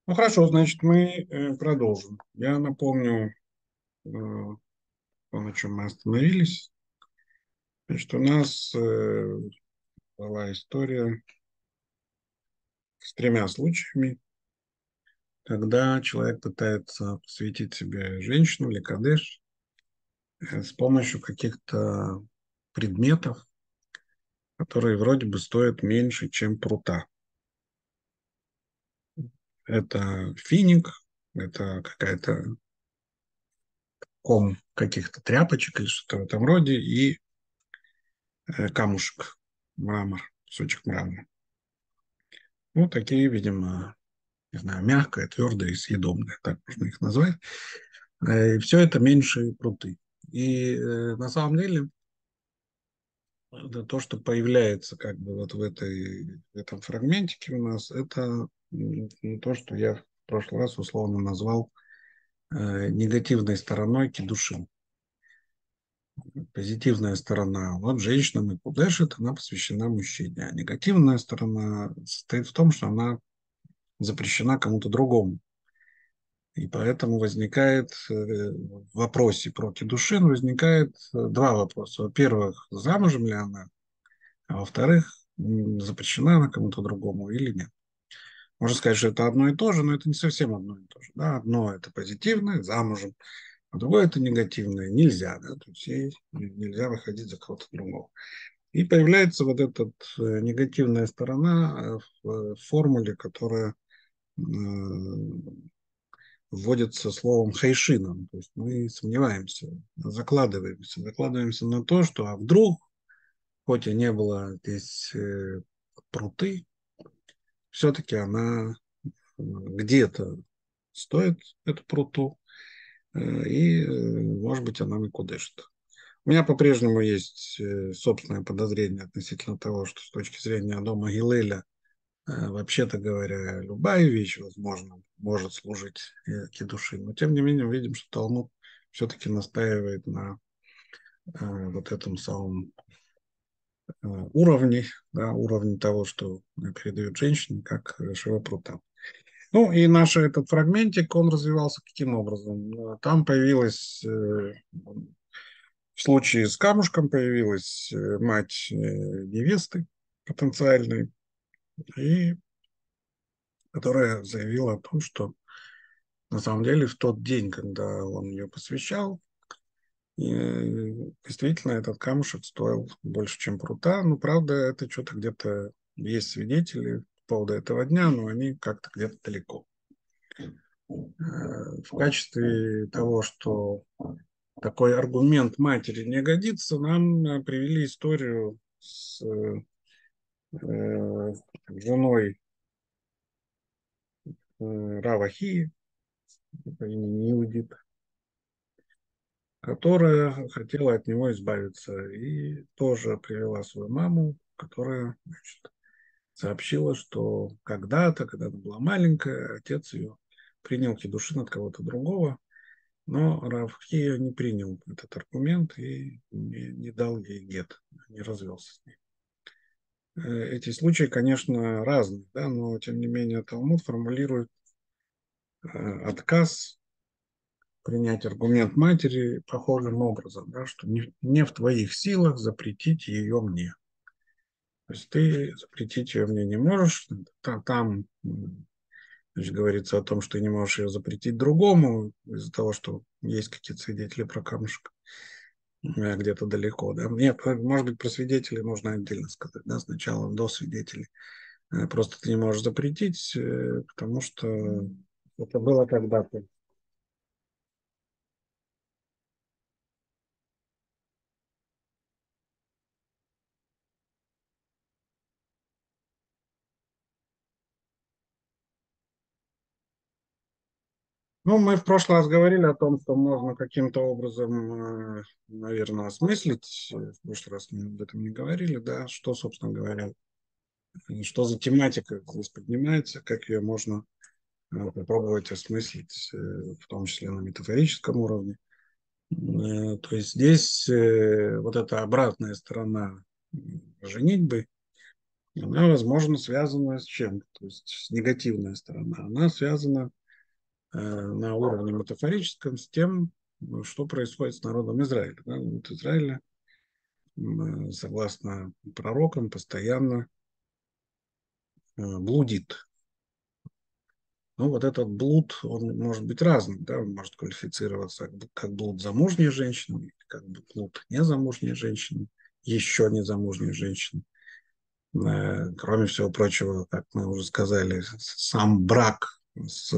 Ну хорошо, значит, мы продолжим. Я напомню, на чем мы остановились. Значит, у нас была история с тремя случаями, когда человек пытается посвятить себе женщину или кадеш с помощью каких-то предметов, которые вроде бы стоят меньше, чем прута. Это финик, это какая-то ком каких-то тряпочек или что-то в этом роде, и камушек, мрамор, кусочек мрамора. Ну, такие, видимо, не знаю, мягкое, твердое и съедобное, так можно их назвать. И все это меньше пруты. И на самом деле это то, что появляется как бы вот в этом фрагментике у нас, это то, что я в прошлый раз условно назвал негативной стороной кидушин. Позитивная сторона, вот женщина Мекудешет, она посвящена мужчине, а негативная сторона состоит в том, что она запрещена кому-то другому. И поэтому возникает в вопросе про кидушин возникает два вопроса. Во-первых, замужем ли она, а во-вторых, запрещена она кому-то другому или нет. Можно сказать, что это одно и то же, но это не совсем одно и то же. Да? Одно это позитивное, замужем, а другое это негативное, нельзя. Да? То есть ей нельзя выходить за кого-то другого. И появляется вот эта негативная сторона в формуле, которая вводится словом хайшином. То есть мы сомневаемся, закладываемся на то, что а вдруг, хоть и не было здесь пруты, все-таки она где-то стоит эту пруту, и, может быть, она не кудышит. У меня по-прежнему есть собственное подозрение относительно того, что с точки зрения дома Гилеля, вообще-то говоря, любая вещь, возможно, может служить кедуши. Но, тем не менее, видим, что Талмуд все-таки настаивает на вот этом самом уровне, да, уровне того, что передают женщине, как шивопрута. Ну, и наш этот фрагментик, он развивался каким образом? Там появилась, в случае с камушком, появилась мать невесты потенциальной, и которая заявила о том, что на самом деле в тот день, когда он ее посвящал, действительно этот камушек стоил больше, чем прута. Ну, правда, это что-то где-то есть свидетели по поводу этого дня, но они как-то где-то далеко. В качестве того, что такой аргумент матери не годится, нам привели историю с женой Рава Хии по имени Иудит, которая хотела от него избавиться. И тоже привела свою маму, которая, значит, сообщила, что когда-то, когда она была маленькая, отец ее принял кидушин от кого-то другого, но Рав Хия не принял этот аргумент и не дал ей гет, не развелся с ней. Эти случаи, конечно, разные, да, но тем не менее Талмуд формулирует отказ принять аргумент матери похожим образом, да, что не в твоих силах запретить ее мне. То есть ты запретить ее мне не можешь. Там значит, говорится о том, что ты не можешь ее запретить другому из-за того, что есть какие-то свидетели про камушек где-то далеко. Да? Нет, может быть, про свидетелей нужно отдельно сказать, да, сначала до свидетелей. Просто ты не можешь запретить, потому что это было когда-то. Ну, мы в прошлый раз говорили о том, что можно каким-то образом, наверное, осмыслить. В прошлый раз мы об этом не говорили, да, что, собственно говоря, что за тематика здесь поднимается, как ее можно попробовать осмыслить, в том числе на метафорическом уровне. То есть здесь вот эта обратная сторона женитьбы, она, возможно, связана с чем? То есть с негативной стороной. Она связана на уровне метафорическом с тем, что происходит с народом Израиля. Да? Вот Израиля, согласно пророкам, постоянно блудит. Ну, вот этот блуд, он может быть разным, да, он может квалифицироваться как блуд замужней женщины, или как блуд незамужней женщины, еще незамужней женщины. Кроме всего прочего, как мы уже сказали, сам брак с,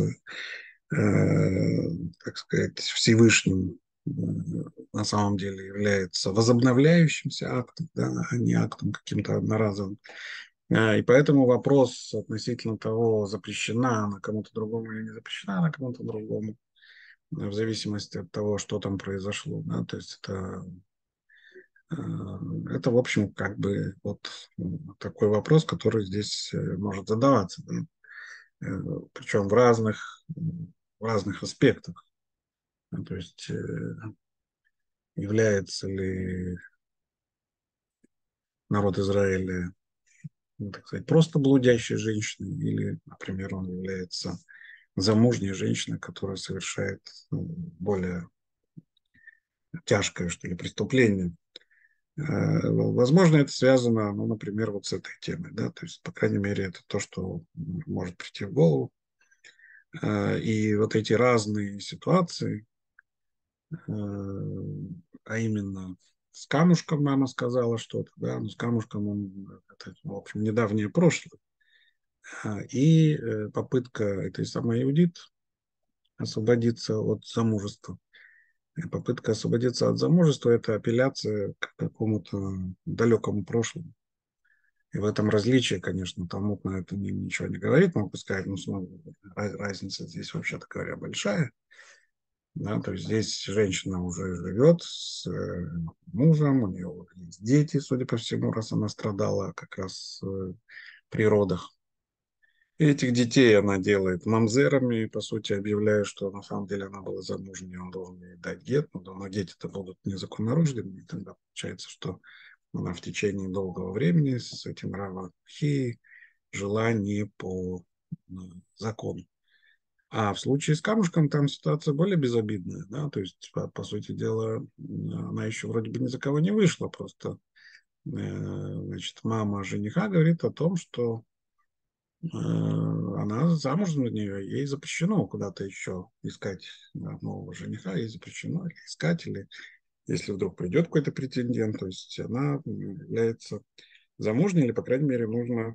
так сказать, Всевышним на самом деле является возобновляющимся актом, да, а не актом каким-то одноразовым. И поэтому вопрос относительно того, запрещена она кому-то другому или не запрещена она кому-то другому, в зависимости от того, что там произошло. Да? То есть э, это, в общем, как бы вот такой вопрос, который здесь может задаваться. Да? Причем в разных аспектах. То есть является ли народ Израиля, ну, так сказать, просто блудящей женщиной, или, например, он является замужняя женщина, которая совершает более тяжкое, что ли, преступление. Возможно, это связано, ну, например, вот с этой темой, да, то есть, по крайней мере, это то, что может прийти в голову. И вот эти разные ситуации, а именно с камушком мама сказала что-то, да, но с камушком он, это, в общем, недавнее прошлое. И попытка этой самой Иудит освободиться от замужества. Попытка освободиться от замужества – это апелляция к какому-то далекому прошлому. И в этом различие, конечно, Талмуд на это ничего не говорит, могу сказать, ну, разница здесь, вообще-то говоря, большая. Да, то есть здесь женщина уже живет с мужем, у нее есть дети, судя по всему, раз она страдала как раз при родах. И этих детей она делает мамзерами, по сути, объявляя, что на самом деле она была замужней, он должен ей дать гет, но дети-то будут незаконно рождены, и тогда получается, что она в течение долгого времени с этим Равахи жила не по закону. А в случае с камушком там ситуация более безобидная, да, то есть, по сути дела, она еще вроде бы ни за кого не вышла, просто, значит, мама жениха говорит о том, что она замужем за нее, ей запрещено куда-то еще искать нового жениха, ей запрещено искать, или если вдруг придет какой-то претендент, то есть она является замужней, или, по крайней мере, нужно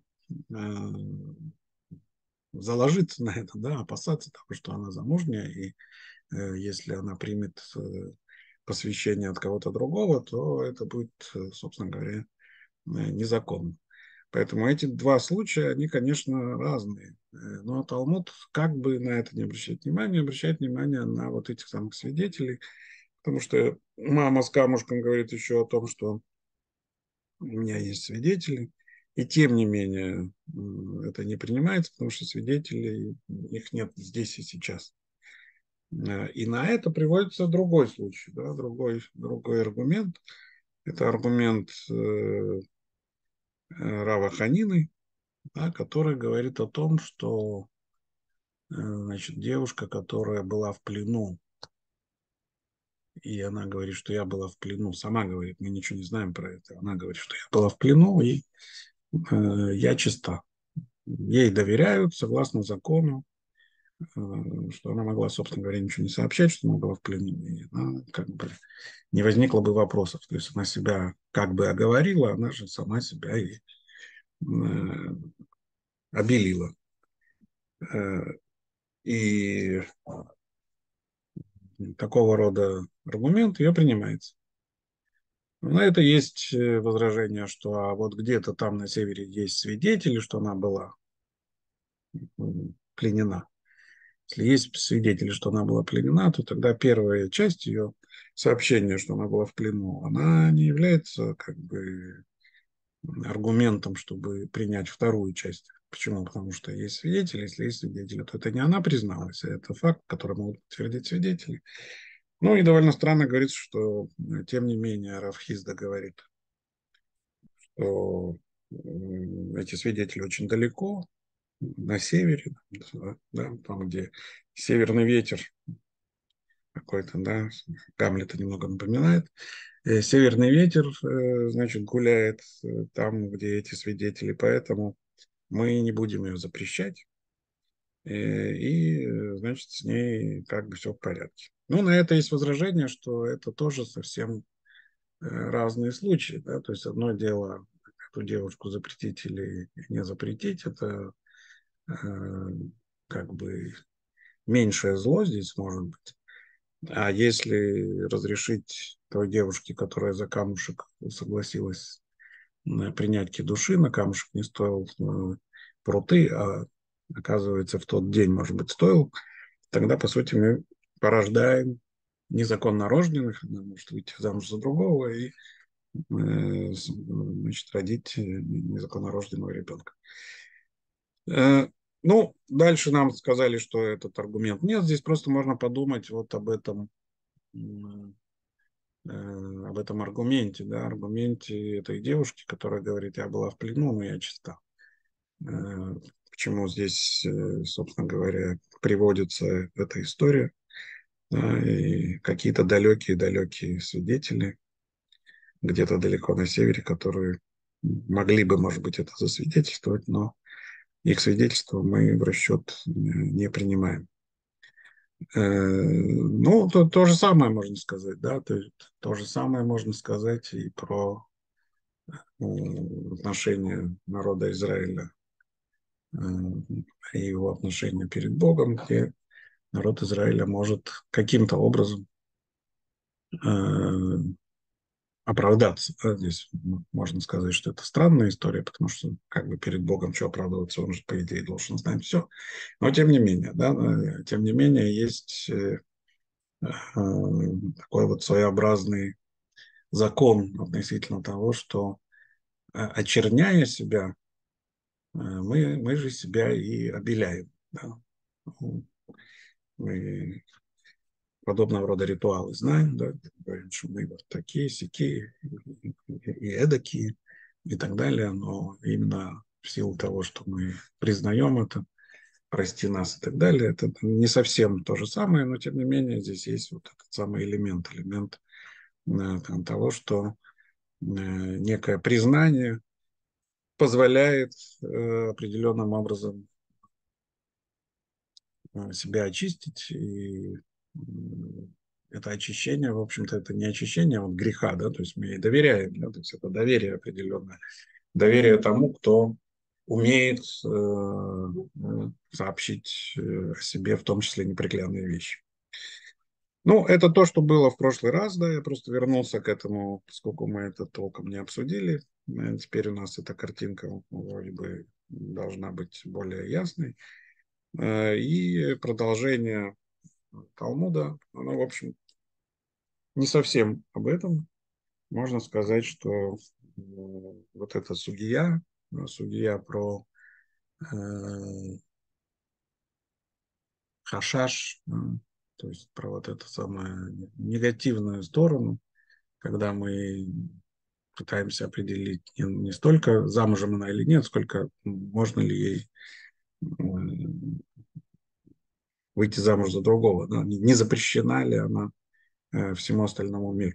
заложиться на это, да, опасаться того, что она замужняя, и если она примет посвящение от кого-то другого, то это будет, собственно говоря, незаконно. Поэтому эти два случая, они, конечно, разные. Но Талмуд как бы на это не обращает внимание на вот этих самых свидетелей, потому что мама с камушком говорит еще о том, что у меня есть свидетели, и тем не менее это не принимается, потому что свидетелей, их нет здесь и сейчас. И на это приводится другой случай, да, другой аргумент. Это аргумент Рава Ханины, да, который говорит о том, что значит, девушка, которая была в плену, и она говорит, что я была в плену, сама говорит, мы ничего не знаем про это, она говорит, что я была в плену, и я чиста. Ей доверяют согласно закону, что она могла, собственно говоря, ничего не сообщать, что она была в плену, и она как бы не возникло бы вопросов. То есть она себя как бы оговорила, она же сама себя и обелила. И такого рода аргумент ее принимается. На это есть возражение, что вот где-то там на севере есть свидетели, что она была пленена. Если есть свидетели, что она была пленена, то тогда первая часть ее сообщения, что она была в плену, она не является как бы аргументом, чтобы принять вторую часть. Почему? Потому что есть свидетели, если есть свидетели, то это не она призналась, а это факт, который могут подтвердить свидетели. Ну и довольно странно говорится, что тем не менее Раф Хизда говорит, что эти свидетели очень далеко, на севере, да, там, где северный ветер какой-то, да, Гамлета немного напоминает. Северный ветер, значит, гуляет там, где эти свидетели, поэтому мы не будем ее запрещать, значит, с ней как бы все в порядке. Ну, на это есть возражение, что это тоже совсем разные случаи, да, то есть одно дело эту девушку запретить или не запретить, это э, как бы меньшее зло здесь может быть. А если разрешить той девушке, которая за камушек согласилась принять кидуши, на камушек не стоил пруты, а оказывается в тот день, может быть, стоил, тогда, по сути, мы порождаем незаконно рожденных, она может выйти замуж за другого и значит, родить незаконно рожденного ребенка. Ну, дальше нам сказали, что этот аргумент нет. Здесь просто можно подумать вот об этом аргументе, да, аргументе этой девушки, которая говорит, я была в плену, но я чиста. Почему здесь, собственно говоря, приводится эта история, да, и какие-то далекие-далекие свидетели где-то далеко на севере, которые могли бы, может быть, это засвидетельствовать, но их свидетельства мы в расчет не принимаем. Ну, то же самое можно сказать, да, то же самое можно сказать и про отношения народа Израиля э, и его отношения перед Богом, где народ Израиля может каким-то образом э, оправдаться. Да? Здесь можно сказать, что это странная история, потому что как бы перед Богом что оправдываться, он же, по идее, должен знать все. Но тем не менее, да, тем не менее, есть такой вот своеобразный закон относительно того, что очерняя себя, мы же себя и обеляем. Да? Мы подобного рода ритуалы знаем, да, говорим, что мы вот такие, сякие и эдакие и так далее, но именно в силу того, что мы признаем это, прости нас и так далее, это не совсем то же самое, но тем не менее здесь есть вот этот самый элемент того, что некое признание позволяет определенным образом себя очистить. И это очищение, в общем-то, это не очищение от греха, да, то есть мы ей доверяем, да, то есть это доверие определенное. Доверие тому, кто умеет сообщить о себе, в том числе неприглядные вещи. Ну, это то, что было в прошлый раз, да, я просто вернулся к этому, поскольку мы это толком не обсудили. Теперь у нас эта картинка вроде бы должна быть более ясной. И продолжение Талмуда, оно, в общем, не совсем об этом. Можно сказать, что вот эта судья про хашаш, то есть про вот эту самую негативную сторону, когда мы пытаемся определить не столько замужем она или нет, сколько можно ли ей выйти замуж за другого, да? Не запрещена ли она всему остальному миру.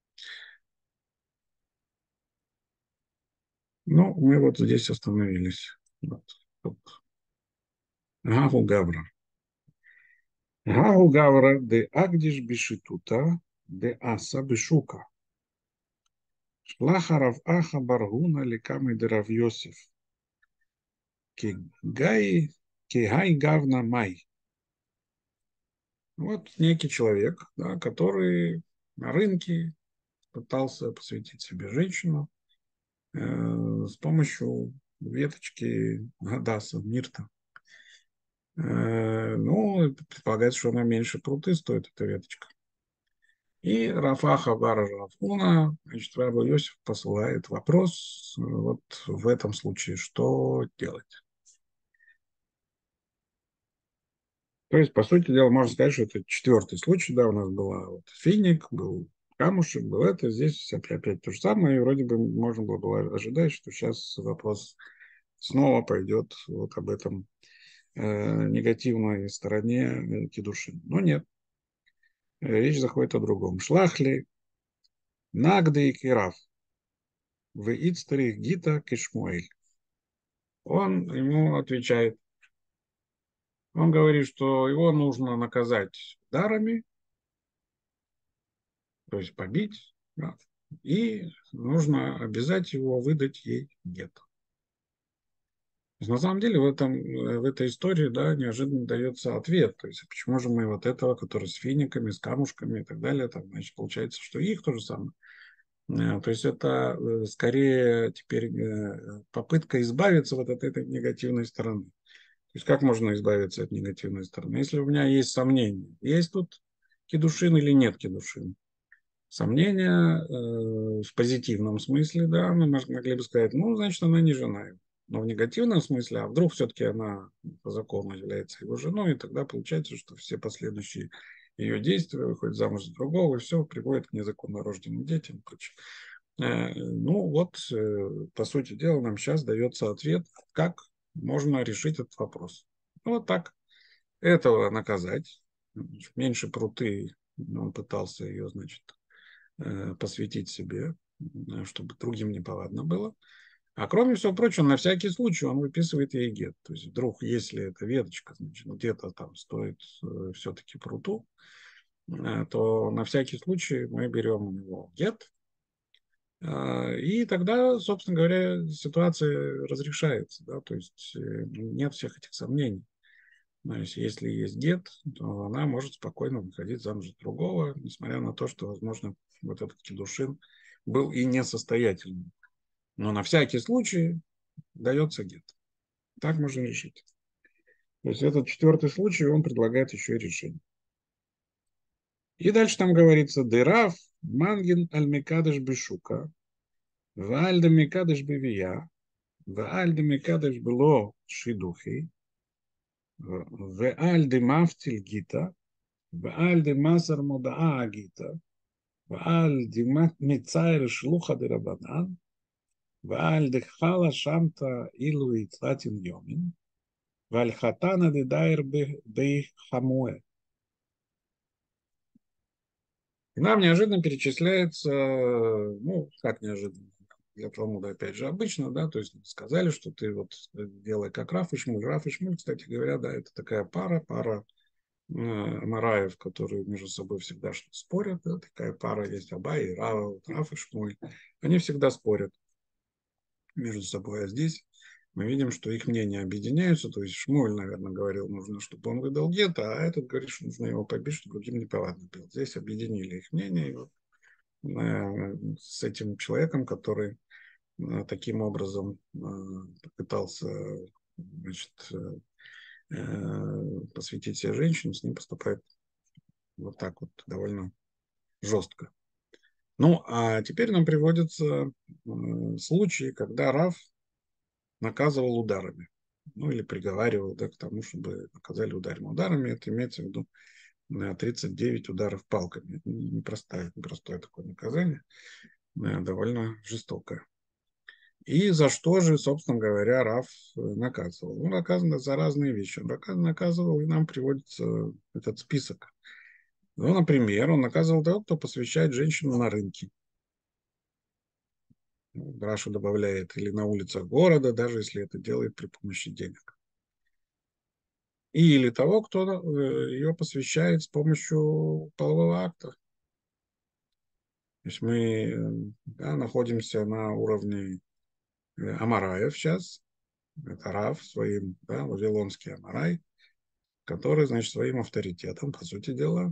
Ну, мы вот здесь остановились. Вот. Гаву Гавра. Гаву Гавра де Агдиш Бишитута де Аса Бишука. Шлаха Рав Аха Баргуна Ликамы де Рав Йосиф. Кигай Гавна Май. Вот некий человек, да, который на рынке пытался посвятить себе женщину с помощью веточки Гадаса, Мирта. Ну, предполагается, что она меньше пруты стоит, эта веточка. И Рафаха Бара Рафуна, значит, Раба Иосиф посылает вопрос, вот в этом случае что делать? То есть, по сути дела, можно сказать, что это четвертый случай, да, у нас была вот финик, был камушек был это, здесь опять то же самое, и вроде бы можно было ожидать, что сейчас вопрос снова пойдет вот об этом негативной стороне кидушин. Но нет, речь заходит о другом. Шлахли, нагды и кирав, в ицтарих гита кишмуэль. Он ему отвечает, он говорит, что его нужно наказать дарами, то есть побить, да, и нужно обязать его выдать ей гет. То есть, на самом деле в этой истории, да, неожиданно дается ответ. То есть почему же мы вот этого, который с финиками, с камушками и так далее, там, значит, получается, что их то же самое. То есть это скорее теперь попытка избавиться вот от этой негативной стороны. То есть как можно избавиться от негативной стороны? Если у меня есть сомнения, есть тут кедушин или нет кедушин? Сомнения в позитивном смысле, да, мы могли бы сказать, ну, значит, она не жена его. Но в негативном смысле, а вдруг все-таки она по закону является его женой, и тогда получается, что все последующие ее действия, выходит замуж за другого, и все приводит к незаконно рожденным детям и прочее. Ну вот, по сути дела, нам сейчас дается ответ, как можно решить этот вопрос. Ну, вот так. Этого наказать. Меньше пруты он пытался ее, значит, посвятить себе, чтобы другим неповадно было. А кроме всего прочего, на всякий случай он выписывает ей гет. То есть вдруг, если эта веточка, значит, где-то там стоит все-таки пруту, то на всякий случай мы берем у него гет, и тогда, собственно говоря, ситуация разрешается. Да? То есть нет всех этих сомнений. То есть, если есть гет, то она может спокойно выходить замуж за другого, несмотря на то, что, возможно, вот этот кедушин был и несостоятельным. Но на всякий случай дается гет. Так можно решить. То есть этот четвертый случай, он предлагает еще и решение. И дальше там говорится, дырав мангин аль-микадыш бешука, ваальда микадыш бевия, ваальда микадыш бело шидухи, ваальда мафтиль гита, ваальда масар мудаа гита, ועל מצער שלוחא דרבנן, ועל דחלה שמתא אילו יצלתין יומין, ועל חתנא דדייר בחמואל. И нам неожиданно перечисляется, ну, как неожиданно, для Талмуда, опять же, обычно, да, то есть сказали, что ты вот делай как Раф и Шмуль. Раф и Шмуль, кстати говоря, да, это такая пара Амараев, которые между собой всегда спорят, да, такая пара есть Абай и Раф и Шмуль. Они всегда спорят между собой. А здесь мы видим, что их мнения объединяются. То есть Шмуль, наверное, говорил, нужно, чтобы он выдал гет, а этот говорит, что нужно его побить, чтобы другим неповадно было. Здесь объединили их мнения. И вот, с этим человеком, который таким образом попытался, значит, посвятить себе женщину, с ним поступает вот так вот довольно жестко. Ну, а теперь нам приводятся случаи, когда Рав наказывал ударами. Ну, или приговаривал, да, к тому, чтобы наказали ударами. Ударами это имеется в виду 39 ударов палками. Это непростое такое наказание, довольно жестокое. И за что же, собственно говоря, Раф наказывал? Он наказан за разные вещи. Он наказывал, и нам приводится этот список. Ну, например, он наказывал того, кто посвящает женщину на рынке. Раша добавляет, или на улицах города, даже если это делает при помощи денег. Или того, кто ее посвящает с помощью полового акта. То есть мы да, находимся на уровне Амараев сейчас. Это Рав своим, да, вавилонский Амарай, который, значит, своим авторитетом, по сути дела,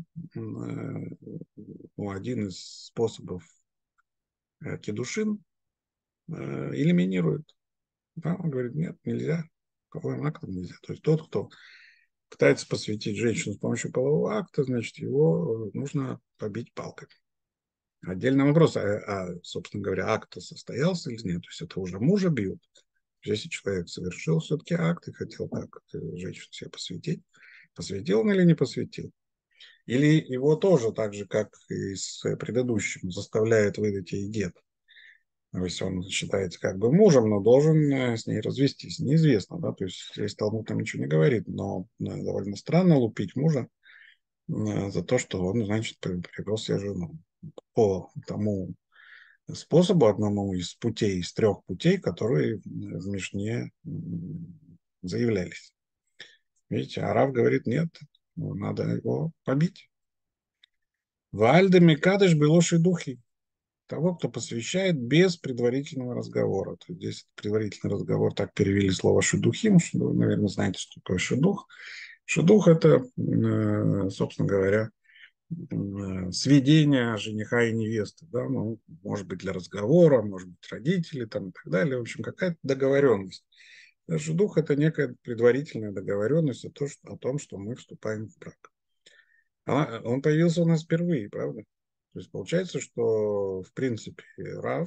ну, один из способов кедушин элиминирует. Да, он говорит, нет, нельзя, половым актом нельзя. То есть тот, кто пытается посвятить женщину с помощью полового акта, значит, его нужно побить палкой. Отдельный вопрос, собственно говоря, акт состоялся или нет. То есть это уже мужа бьют. Если человек совершил все-таки акт и хотел так женщину себе посвятить, посвятил он или не посвятил. Или его тоже так же, как и с предыдущим, заставляет выдать ей гет. То есть он считается как бы мужем, но должен с ней развестись. Неизвестно, да, то есть здесь Талмуд там ничего не говорит, но довольно странно лупить мужа за то, что он, значит, привел себе жену. По тому способу, одному из путей, из трех путей, которые в Мишне заявлялись. Видите, а Рав говорит, нет, надо его побить. Вальда Микадыш Белоши Духи. Того, кто посвящает без предварительного разговора. То есть здесь предварительный разговор, так перевели слово шедухим, что вы, наверное, знаете, что такое шедух. Шедух – это, собственно говоря, сведение жениха и невесты. Да? Ну, может быть, для разговора, может быть, родители там, и так далее. В общем, какая-то договоренность. Шедух – это некая предварительная договоренность о том, что мы вступаем в брак. Он появился у нас впервые, правда? То есть получается, что, в принципе, Рав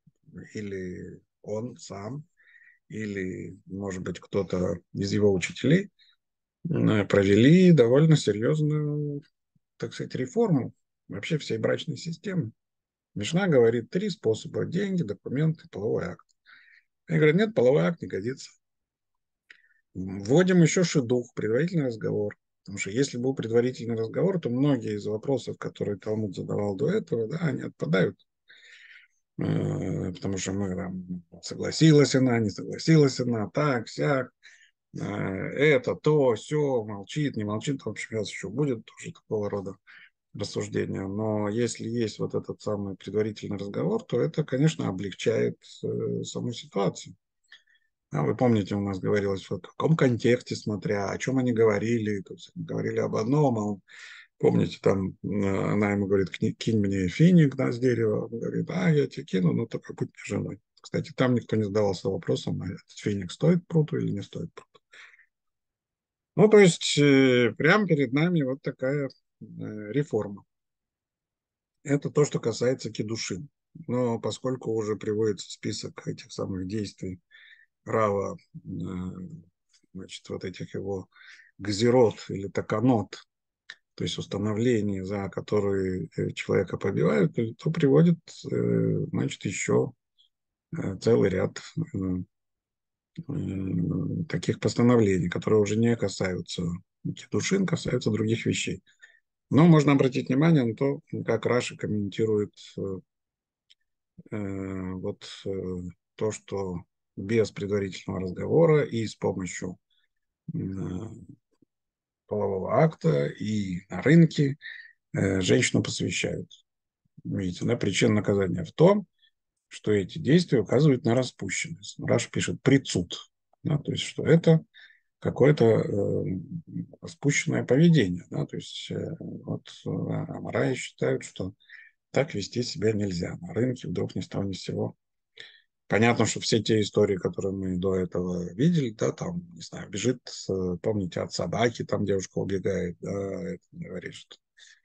или он сам, или, может быть, кто-то из его учителей провели довольно серьезную, так сказать, реформу вообще всей брачной системы. Мишна говорит три способа: деньги, документы, половой акт. Они говорят, нет, половой акт не годится. Вводим еще шедух, предварительный разговор. Потому что если был предварительный разговор, то многие из вопросов, которые Талмуд задавал до этого, да, они отпадают. Потому что мы там, согласилась она, не согласилась она, так, сяк, это, то, все, молчит, не молчит. В общем, сейчас еще будет тоже такого рода рассуждения. Но если есть вот этот самый предварительный разговор, то это, конечно, облегчает саму ситуацию. Вы помните, у нас говорилось, в каком контексте смотря, о чем они говорили. То есть они говорили об одном, а он, помните, там она ему говорит, кинь мне финик, да, с дерева. Он говорит, я тебе кину, но только будь мне женой. Кстати, там никто не задавался вопросом, а этот финик стоит пруту или не стоит пруту. Ну, то есть, прямо перед нами вот такая реформа. Это то, что касается кидушин. Но поскольку уже приводится список этих самых действий Рава, значит, вот этих его гзирот или таканот, то есть установлений, за которые человека побивают, то приводит, значит, еще целый ряд таких постановлений, которые уже не касаются кедушин, касаются других вещей. Но можно обратить внимание на то, как Раши комментирует вот то, что без предварительного разговора и с помощью полового акта и на рынке женщину посвящают. Видите, да, причина наказания в том, что эти действия указывают на распущенность. Раш пишет прицуд, да, то есть что это какое-то распущенное поведение. Да, то есть вот амараи считают, что так вести себя нельзя. На рынке вдруг ни с того ни с сего. Понятно, что все те истории, которые мы до этого видели, да, там, не знаю, бежит, помните, от собаки, там девушка убегает, да, это говорит, что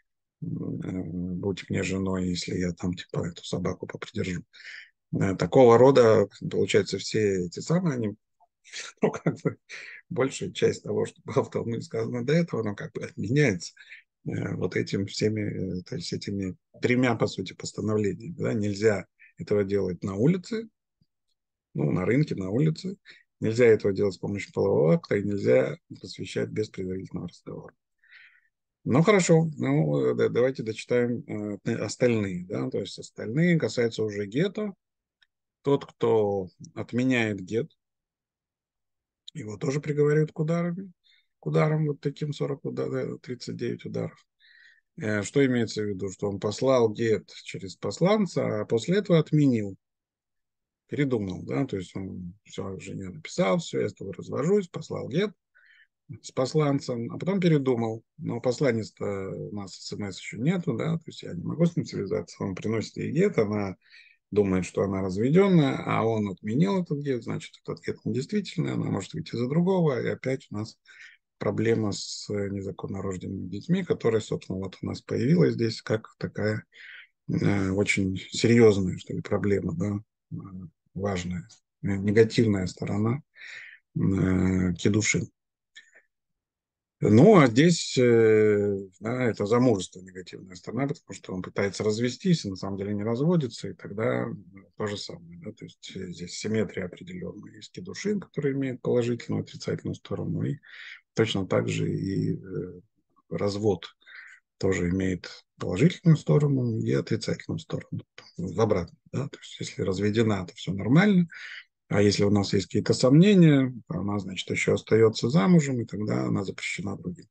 будь мне женой, если я там, типа, эту собаку попридержу. Такого рода, получается, все эти самые, они, ну, как бы, большая часть того, что было в Талмуде сказано до этого, оно как бы отменяется вот этим всеми, то есть этими тремя, по сути, постановлениями. Да? Нельзя этого делать на улице, ну, на рынке, на улице. Нельзя этого делать с помощью полового акта, и нельзя посвящать без предварительного разговора. Ну, хорошо, ну, давайте дочитаем остальные. Да? То есть остальные касаются уже гета. Тот, кто отменяет гет, его тоже приговаривают к ударам вот таким 40 ударов, 39 ударов. Что имеется в виду? Что он послал гет через посланца, а после этого отменил, передумал, да, то есть он все, жене написал, все, я с тобой развожусь, послал гет с посланцем, а потом передумал. Но посланец-то у нас смс еще нету, да, то есть я не могу с ним связаться. Он приносит ей гет, она думает, что она разведенная, а он отменил этот гет, значит, этот гет недействительный, она может выйти за другого, и опять у нас проблема с незаконно рожденными детьми, которая, собственно, вот у нас появилась здесь как такая очень серьезная, что ли, проблема, да, важная, негативная сторона кедушин. Ну, а здесь да, это замужество негативная сторона, потому что он пытается развестись, и на самом деле не разводится, и тогда то же самое. Да, то есть здесь симметрия определенная. Есть кедушин, который имеет положительную и отрицательную сторону, и точно так же и развод тоже имеет положительную сторону и отрицательную сторону. В обратно. Да? То есть если разведена, то все нормально, а если у нас есть какие-то сомнения, она, значит, еще остается замужем, и тогда она запрещена другим.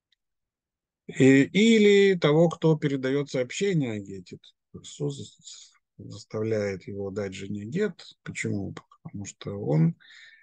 Или того, кто передает сообщение о гете. Заставляет его дать жене гет. Почему? Потому что он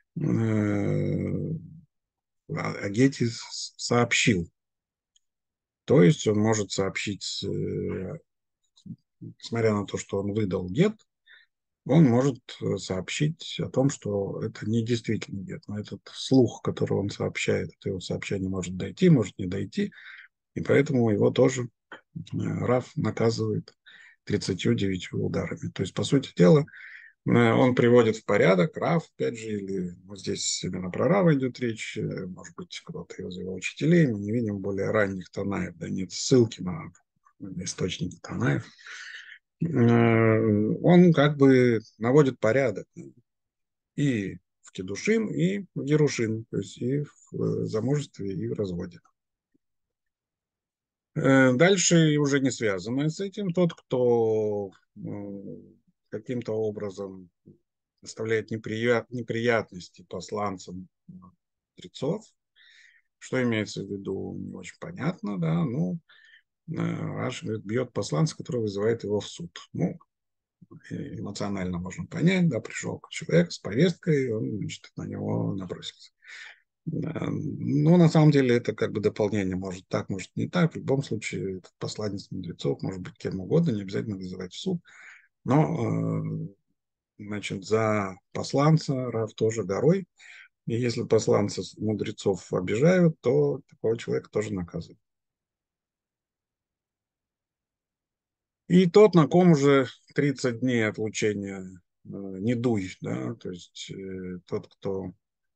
о гете сообщил. То есть он может сообщить, несмотря на то, что он выдал гет, он может сообщить о том, что это не действительно гет. Но этот слух, который он сообщает, это его сообщение может дойти, может не дойти. И поэтому его тоже Раф наказывает 39 ударами. То есть, по сути дела, он приводит в порядок Раф, опять же, или вот здесь именно про Рава идет речь, может быть, кто-то из его учителей, мы не видим более ранних Танаев, да нет ссылки на источники Танаев. Он как бы наводит порядок и в Кедушин, и в Герушин, то есть и в замужестве, и в разводе. Дальше уже не связанное с этим, тот, кто каким-то образом доставляет неприятности посланцам жрецов, что имеется в виду, не очень понятно, да, ну, Раши говорит, бьет посланца, который вызывает его в суд. Ну, эмоционально можно понять, да, пришел человек с повесткой, он, значит, на него набросился. Да. Ну, на самом деле, это как бы дополнение. Может так, может не так. В любом случае, этот посланец мудрецов может быть кем угодно, не обязательно вызывать в суд. Но, значит, за посланца Рав тоже горой. И если посланца мудрецов обижают, то такого человека тоже наказывают. И тот, на ком уже 30 дней отлучения не дуй, да, то есть тот, кто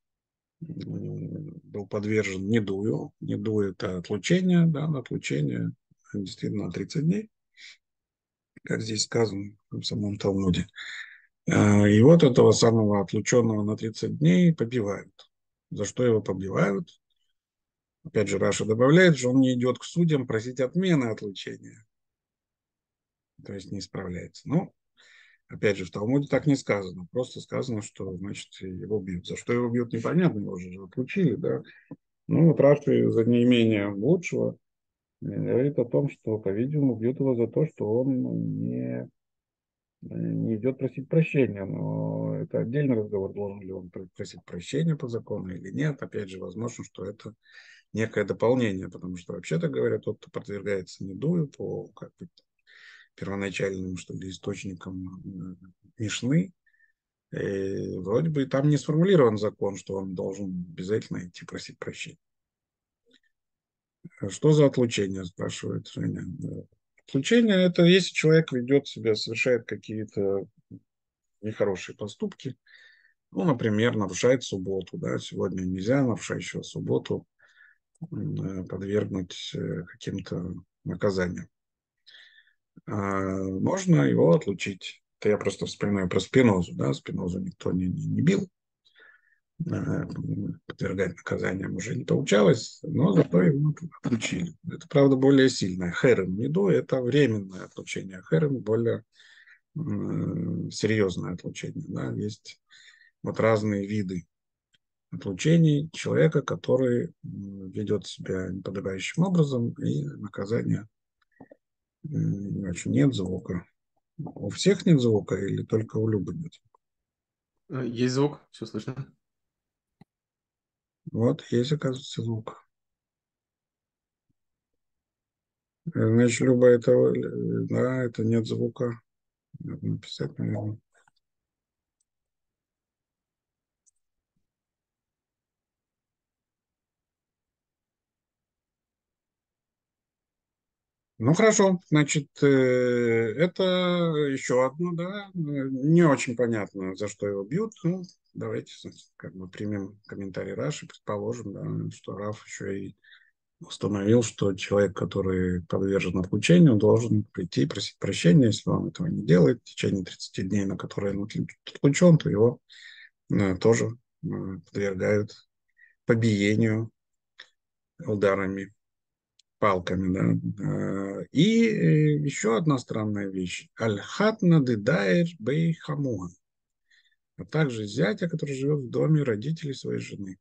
был подвержен недую. Недуй – это отлучение, да, отлучение действительно 30 дней, как здесь сказано в самом Талмуде. И вот этого самого отлученного на 30 дней побивают. За что его побивают? Опять же, Раша добавляет, что он не идет к судьям просить отмены отлучения, то есть не справляется. Но, опять же, в Талмуде так не сказано. Просто сказано, что, значит, его бьют. За что его бьют, непонятно, его же отлучили, да. Ну, вот Раши за неимением лучшего говорит о том, что, по-видимому, бьют его за то, что он не идет просить прощения. Но это отдельный разговор, должен ли он просить прощения по закону или нет. Опять же, возможно, что это некое дополнение, потому что, вообще-то говоря, тот, кто подвергается недую по как бы, первоначальным, что ли, источникам Мишны, вроде бы там не сформулирован закон, что он должен обязательно идти просить прощения. Что за отлучение, спрашивает Женя. Отлучение – это если человек ведет себя, совершает какие-то нехорошие поступки, ну, например, нарушает субботу, да, сегодня нельзя нарушающего субботу подвергнуть каким-то наказаниям. Можно его отлучить. Это я просто вспоминаю про Спинозу, да, Спинозу никто не бил, подвергать наказаниям уже не получалось, но зато его отлучили. Это, правда, более сильное. Херем меду – это временное отлучение. Херем – более серьезное отлучение. Да? Есть вот разные виды отлучений человека, который ведет себя неподобающим образом, и наказание не очень. Нет звука. У всех нет звука или только у Любы нет? Есть звук, все слышно. Вот, есть, оказывается, звук. Значит, Люба, это, да, это нет звука. Надо написать, наверное. Ну, хорошо. Значит, это еще одно, да, не очень понятно, за что его бьют. Ну, давайте, значит, как бы примем комментарий Раши, предположим, да, что Раф еще и установил, что человек, который подвержен отлучению, должен прийти и просить прощения. Если он этого не делает в течение 30 дней, на которые он отлучен, то его тоже подвергают побиению ударами, палками. Да. И еще одна странная вещь. Аль-хатна дедайр бей хамуа. А также зятя, который живет в доме родителей своей жены.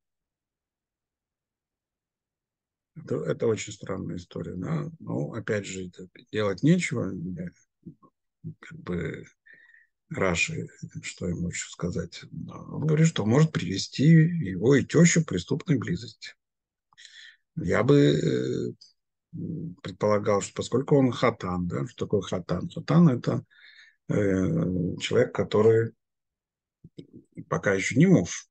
Это очень странная история, да. Но, опять же, делать нечего. Как бы Раши, что ему еще сказать? Он говорит, что может привести его и тещу к преступной близости. Я бы предполагал, что поскольку он хатан, да, что такое хатан? Хатан – это человек, который пока еще не муж.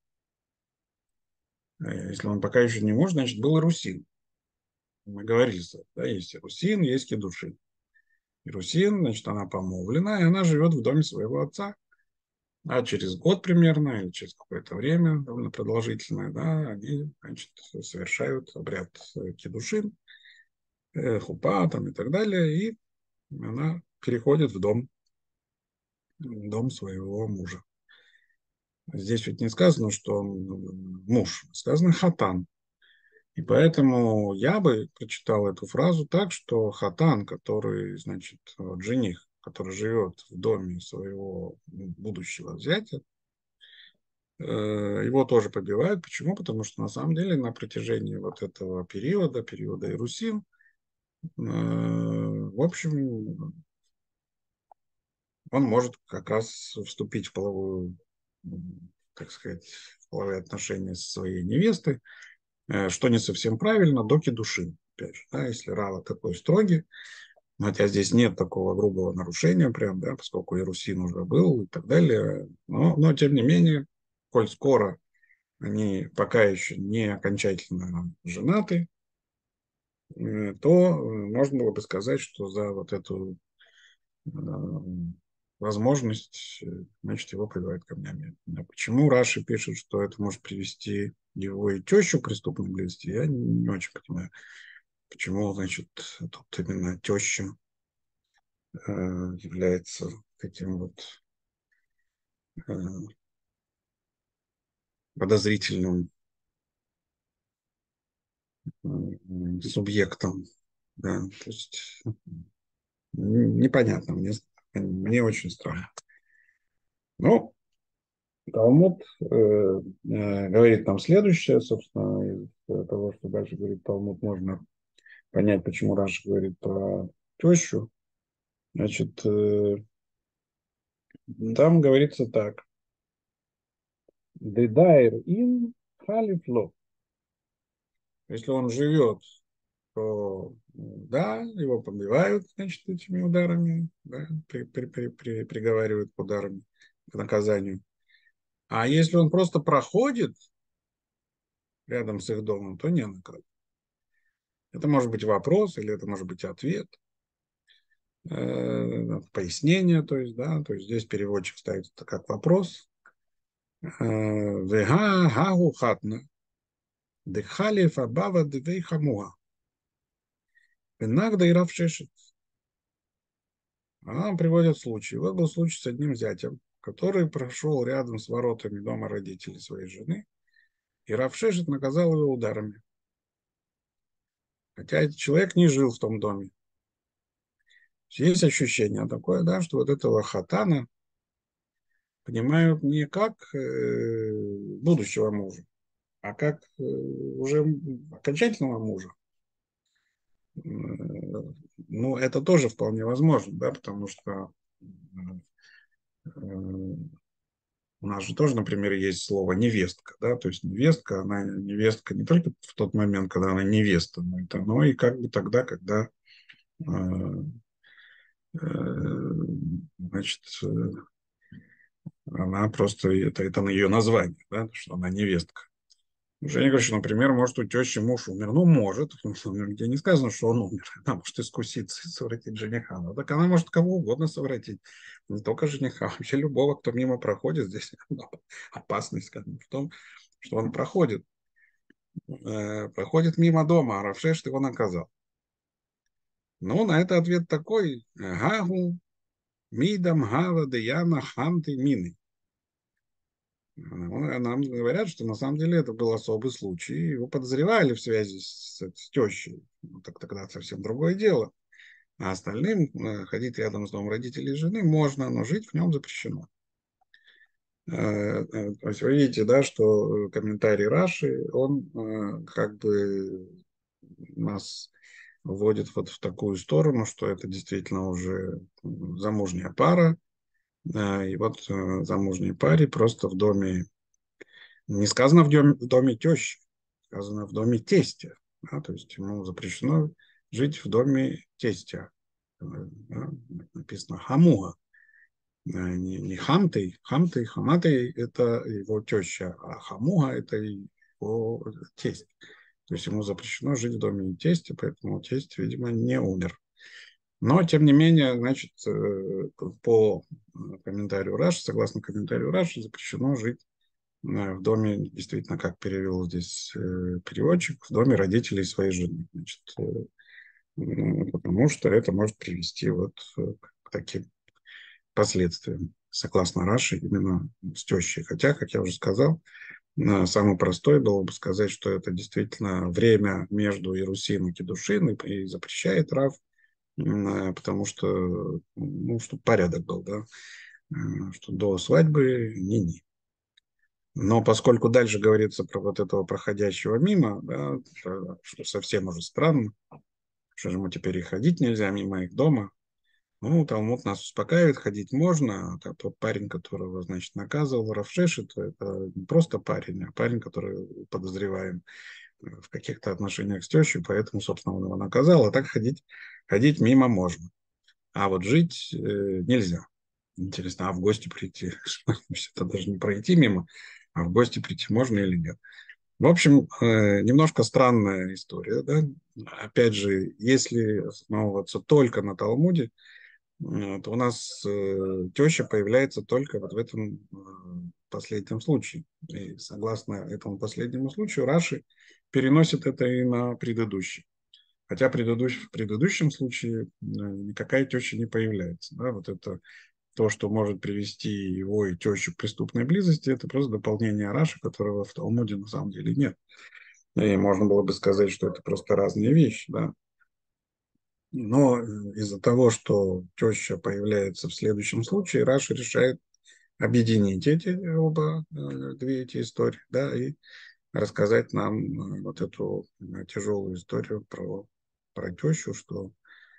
Если он пока еще не муж, значит, был русин. Мы говорили, да, есть русин, есть кедушин. Русин, значит, она помолвлена, и она живет в доме своего отца. А через год примерно, или через какое-то время, довольно продолжительное, да, они, значит, совершают обряд кидушин, хупа там и так далее, и она переходит в дом своего мужа. Здесь ведь не сказано, что он муж, сказано хатан. И поэтому я бы прочитал эту фразу так, что хатан, который, значит, вот жених, который живет в доме своего будущего зятя, его тоже побивают. Почему? Потому что на самом деле на протяжении вот этого периода Ирусин, в общем, он может как раз вступить в половую, так сказать, в половые отношения со своей невестой, что не совсем правильно, доки души. Опять же, да, если Рава такой строгий, хотя здесь нет такого грубого нарушения, прям, да, поскольку Ирусин уже был и так далее, но тем не менее, коль скоро они пока еще не окончательно женаты, то можно было бы сказать, что за вот эту возможность, значит, его прибивают камнями. А почему Раши пишет, что это может привести его и тещу к преступной близости, я не очень понимаю. Почему, значит, тут именно теща является таким вот подозрительным субъектом. Да, то есть непонятно, мне очень странно. Ну, Талмуд говорит там следующее, собственно, из того, что дальше говорит Талмуд, можно понять, почему Раши говорит про тещу. Значит, там говорится так. Дедайр ин халифло. Если он живет, то да, его побивают, значит, этими ударами, да, приговаривают к ударам, к наказанию. А если он просто проходит рядом с их домом, то не наказывают. Это может быть вопрос или это может быть ответ, пояснение, то есть, да, то есть здесь переводчик ставит это как вопрос. Вега гагу хатна, дыхали фабава дывей хамуа, венагда и равшешет. Она приводит случай. Вот был случай с одним зятем, который прошел рядом с воротами дома родителей своей жены, и Равшешет наказал его ударами. Хотя этот человек не жил в том доме. Есть ощущение такое, да, что вот этого хатана понимают не как будущего мужа, а как уже окончательного мужа. Ну, это тоже вполне возможно, да, потому что у нас же тоже, например, есть слово невестка, да, то есть невестка, она невестка не только в тот момент, когда она невеста, но и как бы тогда, когда, значит, она просто, это на ее название, да, что она невестка. Женя говорит, что, например, может, у тещи муж умер. Ну, может. Где не сказано, что он умер. Она может искуситься и совратить жениха. Ну, так она может кого угодно совратить. Не только жениха, а вообще любого, кто мимо проходит. Здесь опасность в том, что он проходит. проходит мимо дома, а Рав Шешет его наказал. Ну, на это ответ такой: Гагу, мидам, гава, деяна, хамты, мины. Нам говорят, что на самом деле это был особый случай. Его подозревали в связи с тещей. Ну, так тогда совсем другое дело. А остальным ходить рядом с домом родителей и жены можно, но жить в нем запрещено. То есть вы видите, да, что комментарий Раши, он как бы нас вводит вот в такую сторону, что это действительно уже замужняя пара. И вот замужней паре просто в доме, не сказано в доме тещи, сказано в доме тестя. Да, то есть ему запрещено жить в доме тестя. Да, написано хамуга. Не хамтой. Хаматой – это его теща, а хамуга – это его тесть. То есть ему запрещено жить в доме тестя, поэтому тесть, видимо, не умер. Но, тем не менее, значит, по комментарию Раши, согласно комментарию Раши, запрещено жить в доме, действительно, как перевел здесь переводчик, в доме родителей своей жены. Значит, потому что это может привести вот к таким последствиям, согласно Раши, именно с тещей. Хотя, как я уже сказал, самый простой было бы сказать, что это действительно время между Ирусин и Кедушин, и запрещает Рав, потому что, ну, чтобы порядок был, да, что до свадьбы ни-ни. Но поскольку дальше говорится про вот этого проходящего мимо, да, что совсем уже странно, что же ему теперь и ходить нельзя мимо их дома. Ну, Талмуд нас успокаивает, ходить можно. А тот парень, которого, значит, наказывал Рав Шешет, это не просто парень, а парень, который подозреваем в каких-то отношениях с тещей, поэтому, собственно, он его наказал. А так ходить мимо можно. А вот жить нельзя. Интересно, а в гости прийти? Это даже не пройти мимо, а в гости прийти можно или нет? В общем, немножко странная история. Да? Опять же, если основываться только на Талмуде, то у нас теща появляется только вот в этом последнем случае. И согласно этому последнему случаю, Раши переносит это и на предыдущий. Хотя в предыдущем случае никакая теща не появляется. Да? Вот это то, что может привести его и тещу к преступной близости, это просто дополнение Раши, которого в Талмуде на самом деле нет. И можно было бы сказать, что это просто разные вещи. Да? Но из-за того, что теща появляется в следующем случае, Раши решает объединить эти две эти истории, да, и рассказать нам вот эту тяжелую историю про тещу, что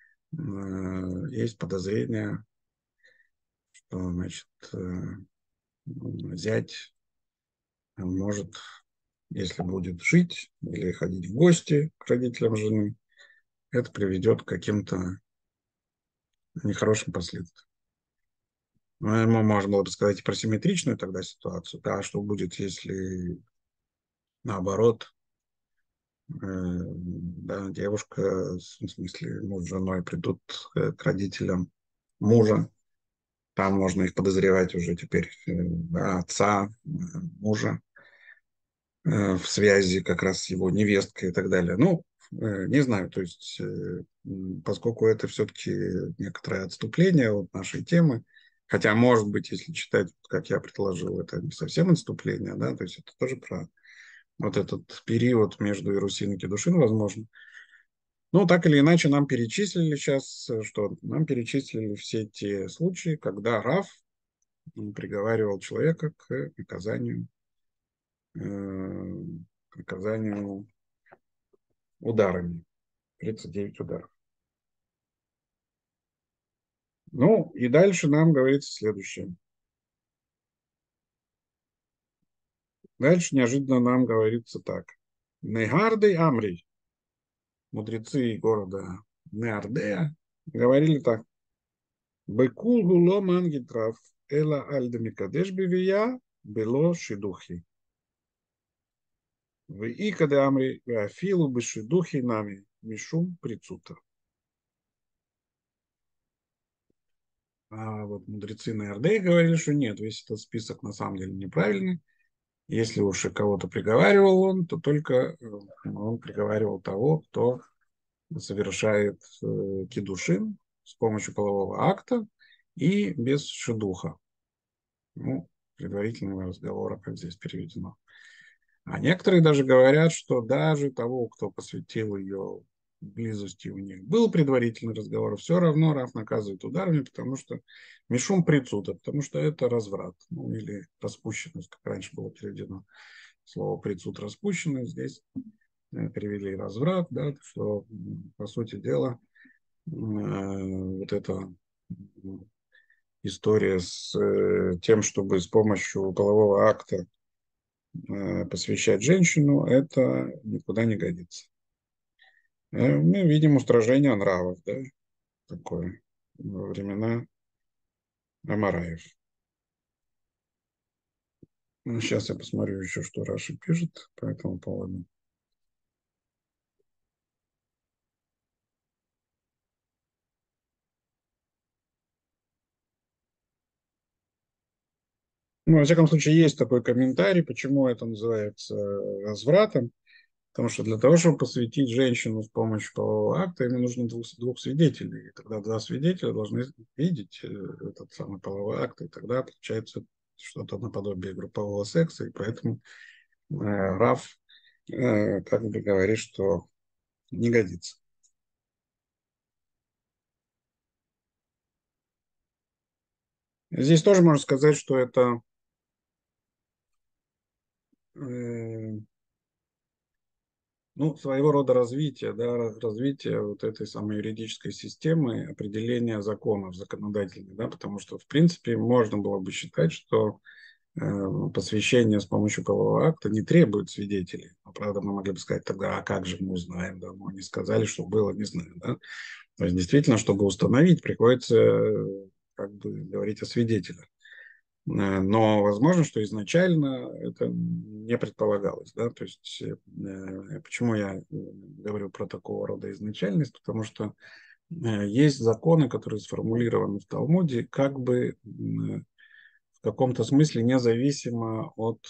есть подозрение, что, значит, зять может, если будет жить или ходить в гости к родителям жены, это приведет к каким-то нехорошим последствиям. Мы можем было бы сказать и про симметричную тогда ситуацию. Да, что будет, если наоборот, да, девушка, в смысле муж с женой придут к родителям мужа, там можно их подозревать уже теперь, да, отца, мужа, в связи как раз с его невесткой и так далее. Ну, не знаю, то есть, поскольку это все-таки некоторое отступление от нашей темы, хотя, может быть, если читать, как я предложил, это не совсем отступление, да, то есть это тоже про вот этот период между Ирусин и Кедушин, возможно. Ну, так или иначе, нам перечислили сейчас, что нам перечислили все те случаи, когда Рав приговаривал человека э, к наказанию ударами. 39 ударов. Ну, и дальше нам говорится следующее. Дальше неожиданно нам говорится так. Негарды Амри, мудрецы города Неардея, говорили так. Бекул гуло мангитрав, эла альдемикадеш бивия, бело шидухи. В икаде Амри, афилу бешидухи нами, мишум прицута. А вот мудрецы Неардея говорили, что нет, весь этот список на самом деле неправильный. Если уж и кого-то приговаривал он, то только он приговаривал того, кто совершает кидушин с помощью полового акта и без шедуха. Ну, предварительного разговора, как здесь переведено. А некоторые даже говорят, что даже того, кто посвятил ее близости у них, был предварительный разговор, все равно Раф наказывает ударами, потому что мишум прицуда, потому что это разврат, ну или распущенность, как раньше было переведено слово прицуд распущенность, здесь перевели разврат, да, что, по сути дела, вот эта история с тем, чтобы с помощью полового акта посвящать женщину, это никуда не годится. Мы видим устражение нравов, да, такое, во времена Амараев. Ну, сейчас я посмотрю еще, что Раши пишет по этому поводу. Ну, во всяком случае, есть такой комментарий, почему это называется развратом. Потому что для того, чтобы посвятить женщину с помощью полового акта, ему нужно двух свидетелей. И тогда два свидетеля должны видеть этот самый половой акт. И тогда получается что-то наподобие группового секса. И поэтому Раф как бы говорит, что не годится. Здесь тоже можно сказать, что это э, ну, своего рода развитие, да, развитие вот этой самой юридической системы определения законов законодательных, да, потому что, в принципе, можно было бы считать, что посвящение с помощью полового акта не требует свидетелей. Но, правда, мы могли бы сказать тогда, а как же мы узнаем, да, но они сказали, что было, не знаю, да. То есть, действительно, чтобы установить, приходится как бы говорить о свидетелях. Но возможно, что изначально это не предполагалось. Да? То есть, почему я говорю про такого рода изначальность? Потому что есть законы, которые сформулированы в Талмуде, как бы в каком-то смысле независимо от,